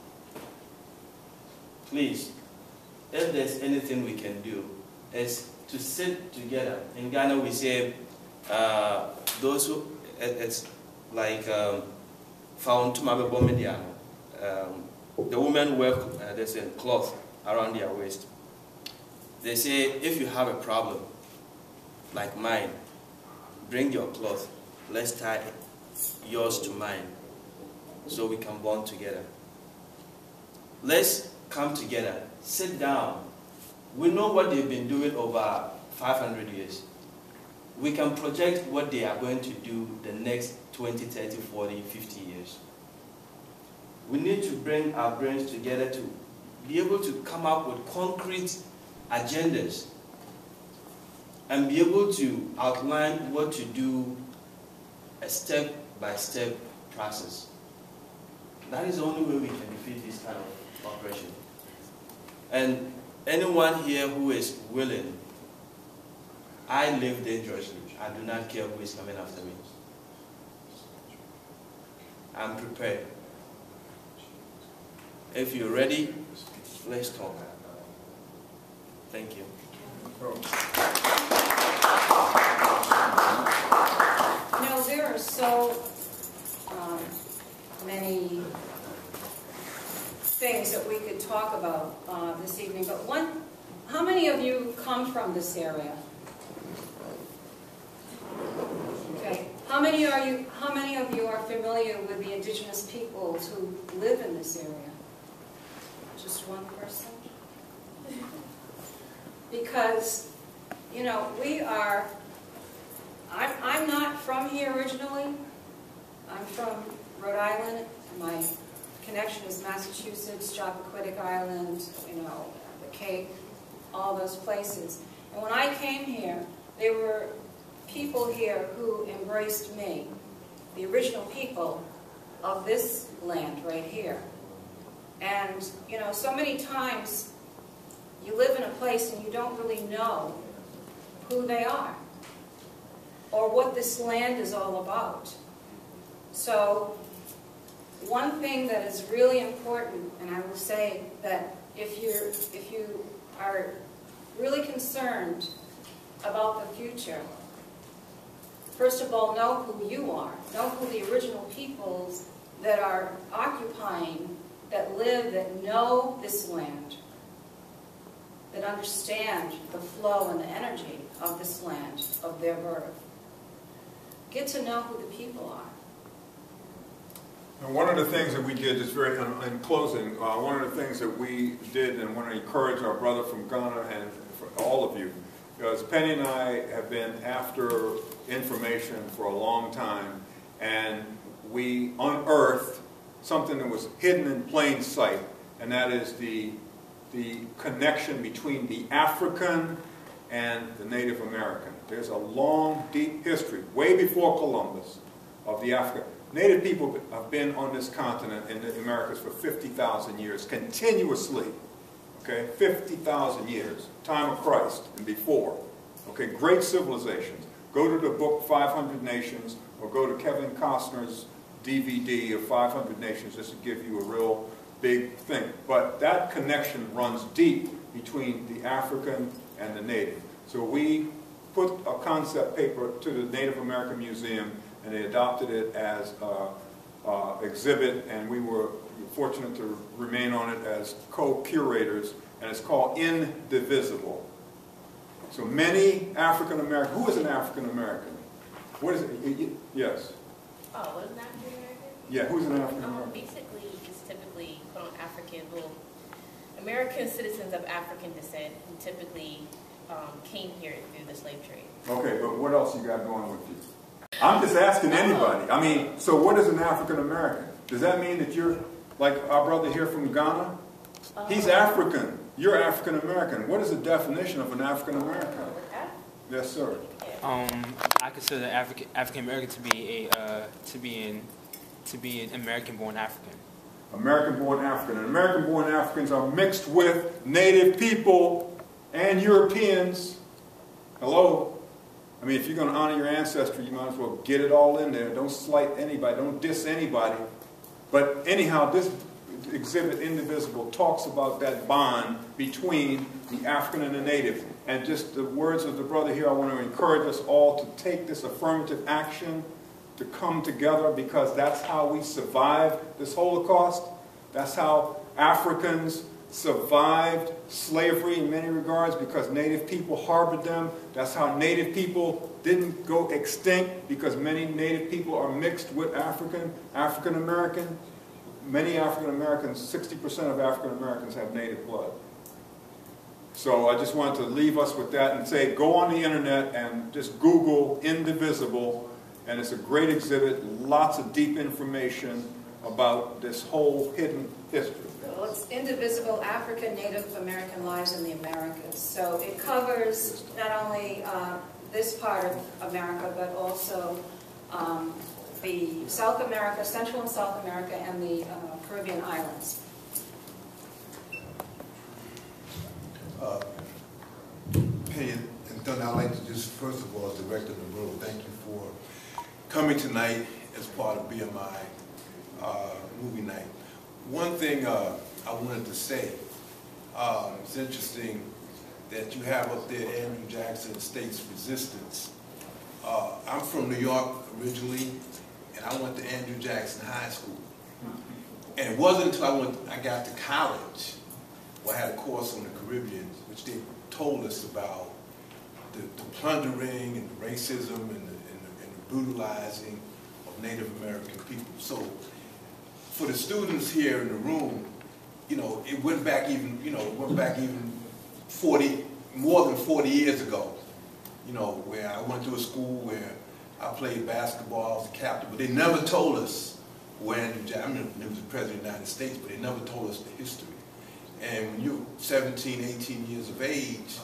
Please, if there's anything we can do, is to sit together. In Ghana, we say, uh, those who, it, it's like, found um, um, the women wear uh, there's a cloth around their waist. They say, if you have a problem, like mine, bring your cloth. Let's tie yours to mine so we can bond together. Let's come together, sit down. We know what they've been doing over five hundred years. We can project what they are going to do the next twenty, thirty, forty, fifty years. We need to bring our brains together to be able to come up with concrete agendas and be able to outline what to do, a step-by-step process. That is the only way we can defeat this kind of operation. And anyone here who is willing, I live dangerously. I do not care who is coming after me. I'm prepared. If you're ready, let's talk. Thank you. You know, there are so um, many things that we could talk about uh, this evening, but one, how many of you come from this area? Okay. How many are you, how many of you are familiar with the indigenous peoples who live in this area? Just one person? Because, you know, we are, I'm, I'm not from here originally. I'm from Rhode Island. My connection is Massachusetts, Chappaquiddick Island, you know, the Cape, all those places. And when I came here, there were people here who embraced me, the original people of this land right here. And, you know, so many times you live in a place and you don't really know who they are or what this land is all about. So one thing that is really important, and I will say that if you're, if you are really concerned about the future, first of all, know who you are. Know who the original peoples that are occupying, that live, that know this land, that understand the flow and the energy of this land, of their birth. Get to know who the people are. And one of the things that we did, just very in, in closing, uh, one of the things that we did, and want to encourage our brother from Ghana and for all of you, because Penny and I have been after information for a long time, and we unearthed something that was hidden in plain sight, and that is the, the connection between the African and the Native American. There's a long, deep history, way before Columbus, of the African. Native people have been on this continent in the Americas for fifty thousand years, continuously. Okay, fifty thousand years, time of Christ and before. Okay, great civilizations. Go to the book five hundred Nations, or go to Kevin Costner's D V D of five hundred Nations, just to give you a real big thing. But that connection runs deep between the African and the Native. So we put a concept paper to the Native American Museum, and they adopted it as an uh, exhibit, and we were fortunate to remain on it as co-curators, and it's called Indivisible. So many African American, who is an African American? What is it? Yes? Oh, what is an African American? Yeah, who's an African Um, American? basically, it's typically put on African, well, American citizens of African descent who typically um, came here through the slave trade. Okay, but what else you got going with you? I'm just asking anybody. I mean, so what is an African American? Does that mean that you're like our brother here from Ghana? Uh, He's African. You're African American. What is the definition of an African American? Yes, sir. Um, I consider African African American to be a uh, to be in to be an American-born African. American-born African. And American-born Africans are mixed with Native people and Europeans. Hello? I mean, if you're going to honor your ancestry, you might as well get it all in there. Don't slight anybody. Don't diss anybody. But anyhow, this exhibit, Indivisible, talks about that bond between the African and the Native. And just the words of the brother here, I want to encourage us all to take this affirmative action, to come together, because that's how we survived this Holocaust. That's how Africans survived slavery in many regards, because Native people harbored them. That's how Native people didn't go extinct, because many Native people are mixed with African, African American. Many African Americans, sixty percent of African Americans have Native blood. So I just wanted to leave us with that and say, go on the internet and just Google Indivisible, and it's a great exhibit, lots of deep information about this whole hidden history. Well, it's Indivisible African Native American Lives in the Americas. So it covers not only uh, this part of America, but also um, the South America, Central and South America, and the uh, Caribbean islands. Uh, Penny and Thunder, I'd like to just, first of all, as Director of the Road, thank you for coming tonight as part of B M I uh, movie night. One thing uh, I wanted to say, um, it's interesting that you have up there, Andrew Jackson, States Resistance. Uh, I'm from New York originally, and I went to Andrew Jackson High School. And it wasn't until I went, I got to college where I had a course on the Caribbean, which they told us about the, the plundering and the racism and the, and, the, and the brutalizing of Native American people. So for the students here in the room, you know, it went back even, you know, it went back even forty, more than forty years ago, you know, where I went to a school where I played basketball, I was a captain, but they never told us when, I mean, it was the President of the United States, but they never told us the history. And when you're seventeen, eighteen years of age,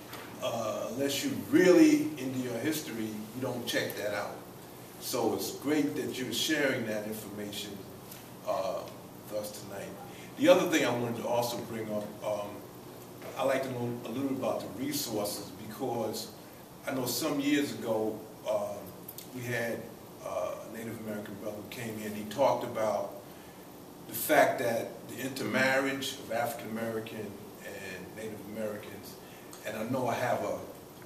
uh, unless you're really into your history, you don't check that out. So it's great that you're sharing that information uh, with us tonight. The other thing I wanted to also bring up, um, I like to know a little about the resources, because I know some years ago um, we had uh, a Native American brother who came in, he talked about the fact that the intermarriage of African American and Native Americans, and I know I have a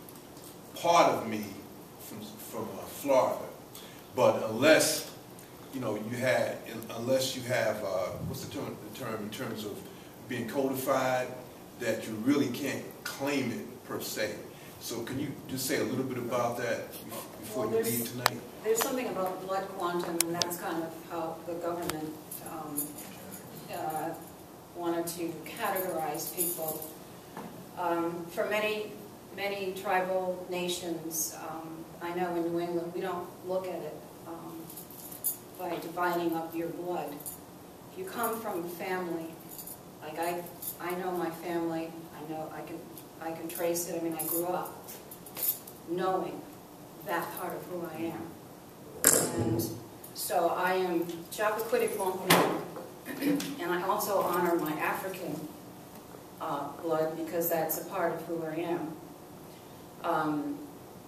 part of me from, from uh, Florida, but unless, you know, you had, unless you have, uh, what's the term, the term in terms of being codified, that you really can't claim it per se. So can you just say a little bit about that before well, you leave tonight? There's something about blood quantum, and that's kind of how the government um, uh, wanted to categorize people. Um, for many, many tribal nations, um, I know in New England, we don't look at it um, by dividing up your blood. If you come from a family, like I, I know my family, I know I can, I can trace it. I mean, I grew up knowing that part of who I am. And so I am Chappaquiddick Wampanoag, and I also honor my African uh, blood because that's a part of who I am. Um,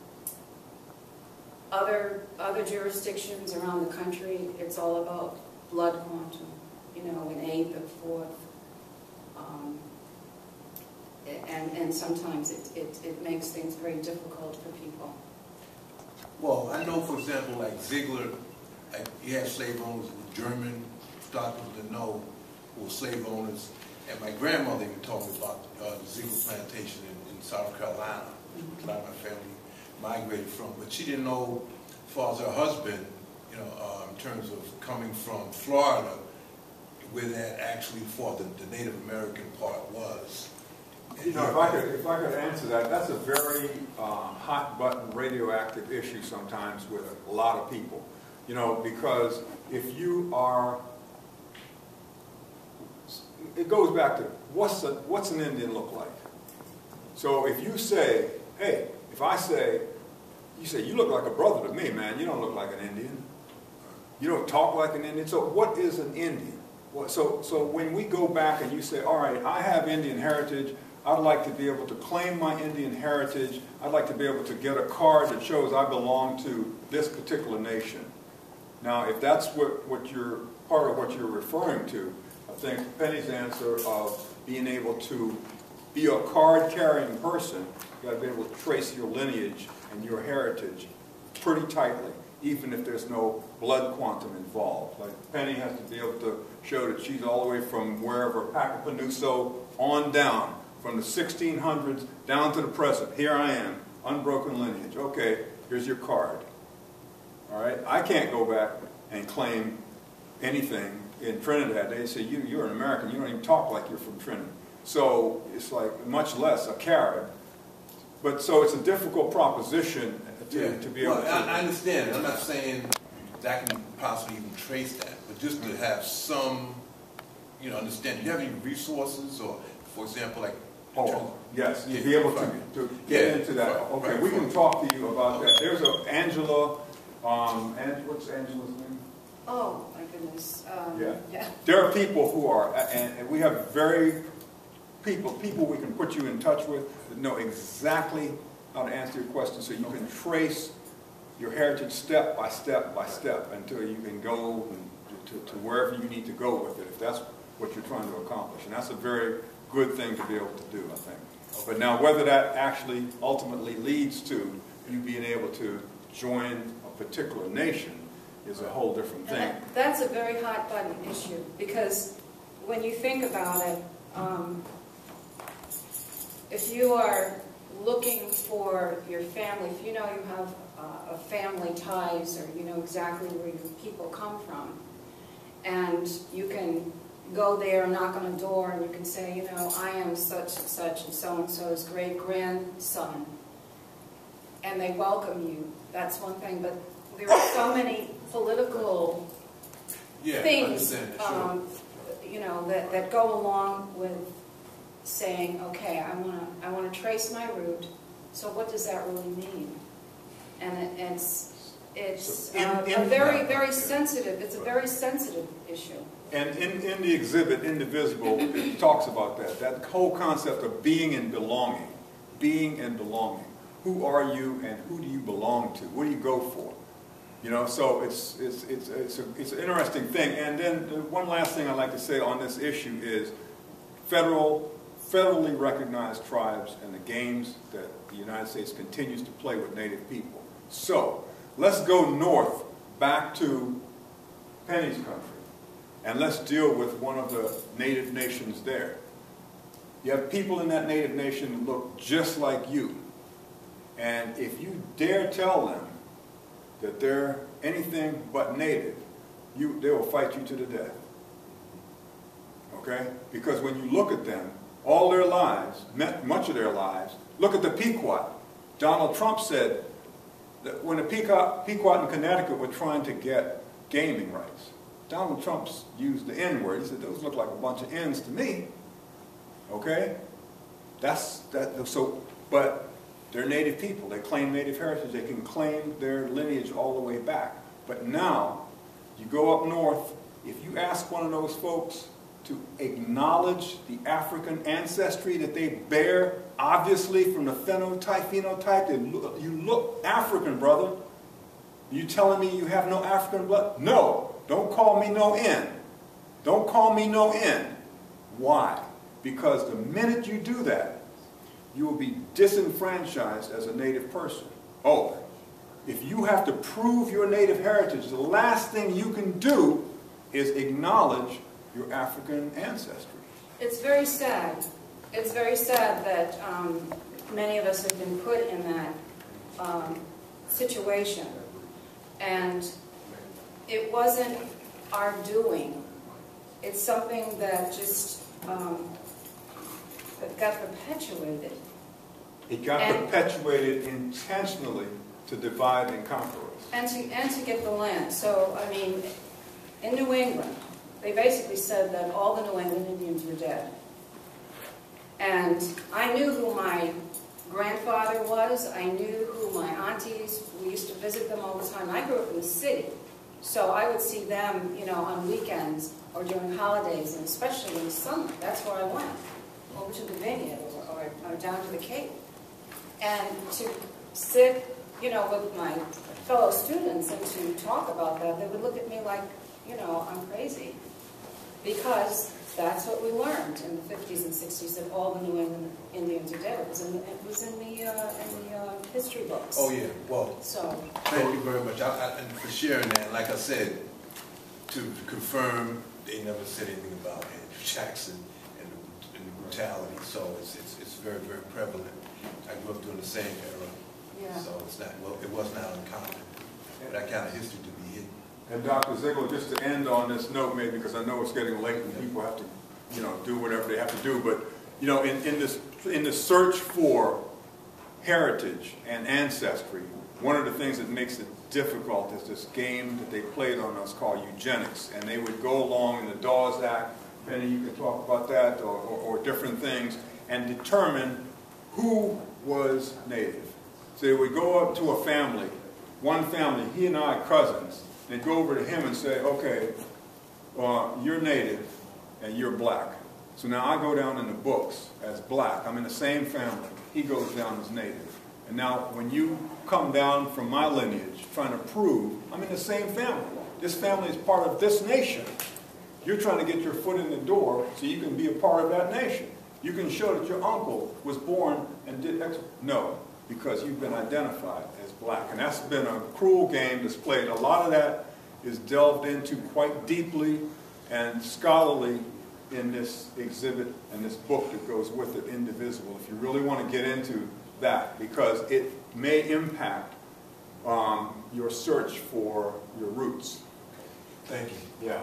other, other jurisdictions around the country, it's all about blood quantum, you know, an eighth, a fourth. Um, and, and sometimes it, it, it makes things very difficult for people. Well, I know, for example, like Ziegler, like he had slave owners who were German, started to know who were slave owners. And my grandmother even told me about uh, the Ziegler plantation in, in South Carolina. Mm-hmm. A lot of my family migrated from, but she didn't know, as far as her husband, you know, uh, in terms of coming from Florida, where that actually for the, the Native American part was. You know, if I could, if I could answer that, that's a very uh, hot button radioactive issue sometimes with a lot of people. You know, because if you are, it goes back to what's a, what's an Indian look like? So if you say, hey, if I say, you say, you look like a brother to me, man, you don't look like an Indian. You don't talk like an Indian. So what is an Indian? So, so when we go back and you say, all right, I have Indian heritage, I'd like to be able to claim my Indian heritage, I'd like to be able to get a card that shows I belong to this particular nation. Now, if that's what, what you're, part of what you're referring to, I think Penny's answer of being able to be a card-carrying person, you've got to be able to trace your lineage and your heritage pretty tightly, even if there's no blood quantum involved. Like Penny has to be able to show that she's all the way from wherever, Pacapanuso on down, from the sixteen hundreds down to the present. Here I am, unbroken lineage. Okay, here's your card. All right, I can't go back and claim anything in Trinidad. They say, you, you're an American, you don't even talk like you're from Trinidad. So it's like much less a carrot. But so it's a difficult proposition to, yeah. to be able well, to... I, I understand. I'm not saying that can possibly even trace that, but just to have some, you know, understanding. Do you have any resources or, for example, like... Oh, yes, yeah, to be able to, to get yeah, into that. right, Okay, right, we right. can talk to you about that. There's a Angela, um, and what's Angela's name? Oh, my goodness. Um, Yeah. yeah. There are people who are, and, and we have very people, people we can put you in touch with that know exactly how to answer your question, so you can trace your heritage step by step by step until you can go and to, to wherever you need to go with it, if that's what you're trying to accomplish. And that's a very good thing to be able to do, I think. But now whether that actually ultimately leads to you being able to join a particular nation is a whole different thing. And that, that's a very hot button issue, because when you think about it, um, if you are looking for your family, if you know you have uh, a family ties, or you know exactly where your people come from, and you can go there and knock on a door and you can say, you know, I am such and such and so-and-so's great-grandson, and they welcome you, that's one thing. But there are so many political Yeah, things, understand, sure. um, you know, that, that go along with saying, okay, I want to I want to trace my root, so what does that really mean? And it, it's, it's So in- uh, in- a very, yeah, very okay. sensitive, it's a very sensitive issue. And in, in the exhibit, Indivisible, it talks about that. That whole concept of being and belonging. Being and belonging. Who are you and who do you belong to? What do you go for? You know, so it's, it's, it's, it's, a, it's an interesting thing. And then the one last thing I'd like to say on this issue is federal, federally recognized tribes and the games that the United States continues to play with Native people. So let's go north back to Penny's country. And let's deal with one of the native nations there. You have people in that native nation who look just like you. And if you dare tell them that they're anything but native, you, they will fight you to the death. Okay? Because when you look at them, all their lives, much of their lives, look at the Pequot. Donald Trump said that when the Pequot, Pequot in Connecticut were trying to get gaming rights, Donald Trump used the N-word. He said, those look like a bunch of N's to me. Okay? That's, that, so, but they're native people. They claim native heritage. They can claim their lineage all the way back. But now, you go up north, if you ask one of those folks to acknowledge the African ancestry that they bear, obviously from the phenotype, phenotype, they look, you look African, brother. You telling me you have no African blood? No. Don't call me no N. Don't call me no N. Why? Because the minute you do that, you will be disenfranchised as a native person. Oh, if you have to prove your native heritage, the last thing you can do is acknowledge your African ancestry. It's very sad. It's very sad that um, many of us have been put in that um, situation. And it wasn't our doing. It's something that just um, that got perpetuated. It got and, perpetuated intentionally to divide and conquer us. And to, and to get the land. So, I mean, in New England, they basically said that all the New England Indians were dead. And I knew who my grandfather was. I knew who my aunties, we used to visit them all the time. I grew up in the city. So I would see them, you know, on weekends or during holidays, and especially in the summer. That's where I went, over to the vineyard or, or, or down to the Cape. And to sit, you know, with my fellow students and to talk about that, they would look at me like, you know, I'm crazy. Because that's what we learned in the fifties and sixties, that all the New England Indians are dead. It was in the, it was in the, uh, in the uh, history books. Oh, yeah. Well, so, thank you very much I, I, and for sharing that. Like I said, to confirm, they never said anything about Andrew Jackson and the, and the brutality. So it's, it's, it's very, very prevalent. I grew up during the same era. yeah. So it's not, well, it was not uncommon for that kind of history to be hidden. And Doctor Ziegler, just to end on this note, maybe because I know it's getting late and people have to, you know, do whatever they have to do, but you know, in, in this in the search for heritage and ancestry, one of the things that makes it difficult is this game that they played on us called eugenics, and they would go along in the Dawes Act, Penny, you can talk about that, or, or, or different things, and determine who was native. So they would go up to a family, one family, he and I are cousins. They'd go over to him and say, okay, uh, you're native and you're black. So now I go down in the books as black. I'm in the same family. He goes down as native. And now when you come down from my lineage trying to prove I'm in the same family, this family is part of this nation, you're trying to get your foot in the door so you can be a part of that nation. You can show that your uncle was born and did X. No, because you've been identified as black. And that's been a cruel game displayed. A lot of that is delved into quite deeply and scholarly in this exhibit and this book that goes with it, Indivisible, if you really want to get into that, because it may impact um, your search for your roots. Thank you. Yeah.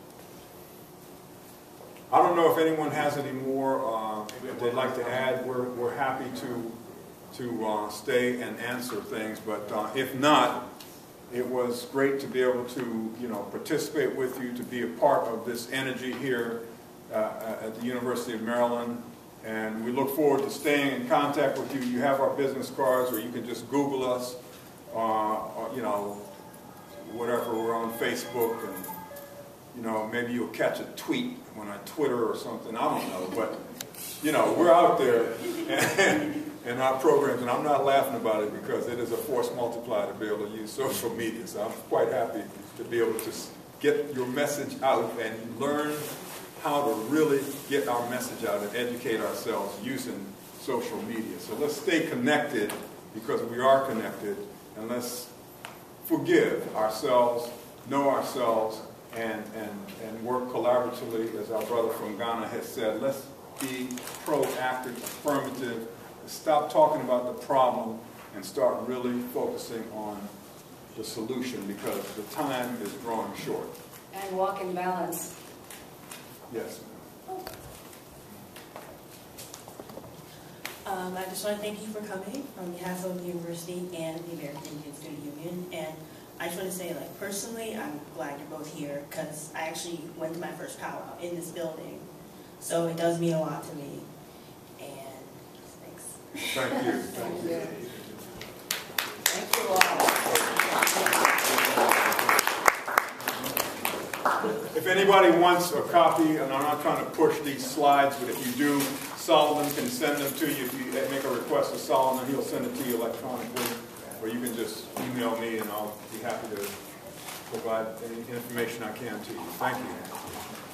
I don't know if anyone has any more uh, that they'd like to add. We're, we're happy to, to uh, stay and answer things, but uh, if not, it was great to be able to, you know, participate with you, to be a part of this energy here uh, at the University of Maryland. And we look forward to staying in contact with you. You have our business cards, or you can just Google us, uh, or, you know, whatever. We're on Facebook, and, you know, maybe you'll catch a tweet when I Twitter or something. I don't know. But, you know, we're out there and, in our programs, and I'm not laughing about it because it is a force multiplier to be able to use social media. So I'm quite happy to be able to get your message out and learn how to really get our message out and educate ourselves using social media. So let's stay connected, because we are connected, and let's forgive ourselves, know ourselves, and, and, and work collaboratively, as our brother from Ghana has said. Let's be proactive, affirmative, stop talking about the problem and start really focusing on the solution, because the time is drawing short. And walk in balance. Yes, ma'am. Um, I just want to thank you for coming on behalf of the university and the American Indian Student Union. And I just want to say, like, personally, I'm glad you're both here, because I actually went to my first powwow in this building. So it does mean a lot to me. And thanks. Thank you. Thank you. Thank you all. If anybody wants a copy, and I'm not trying to push these slides, but if you do, Solomon can send them to you. If you make a request to Solomon, he'll send it to you electronically, or you can just email me, and I'll be happy to provide any information I can to you. Thank you.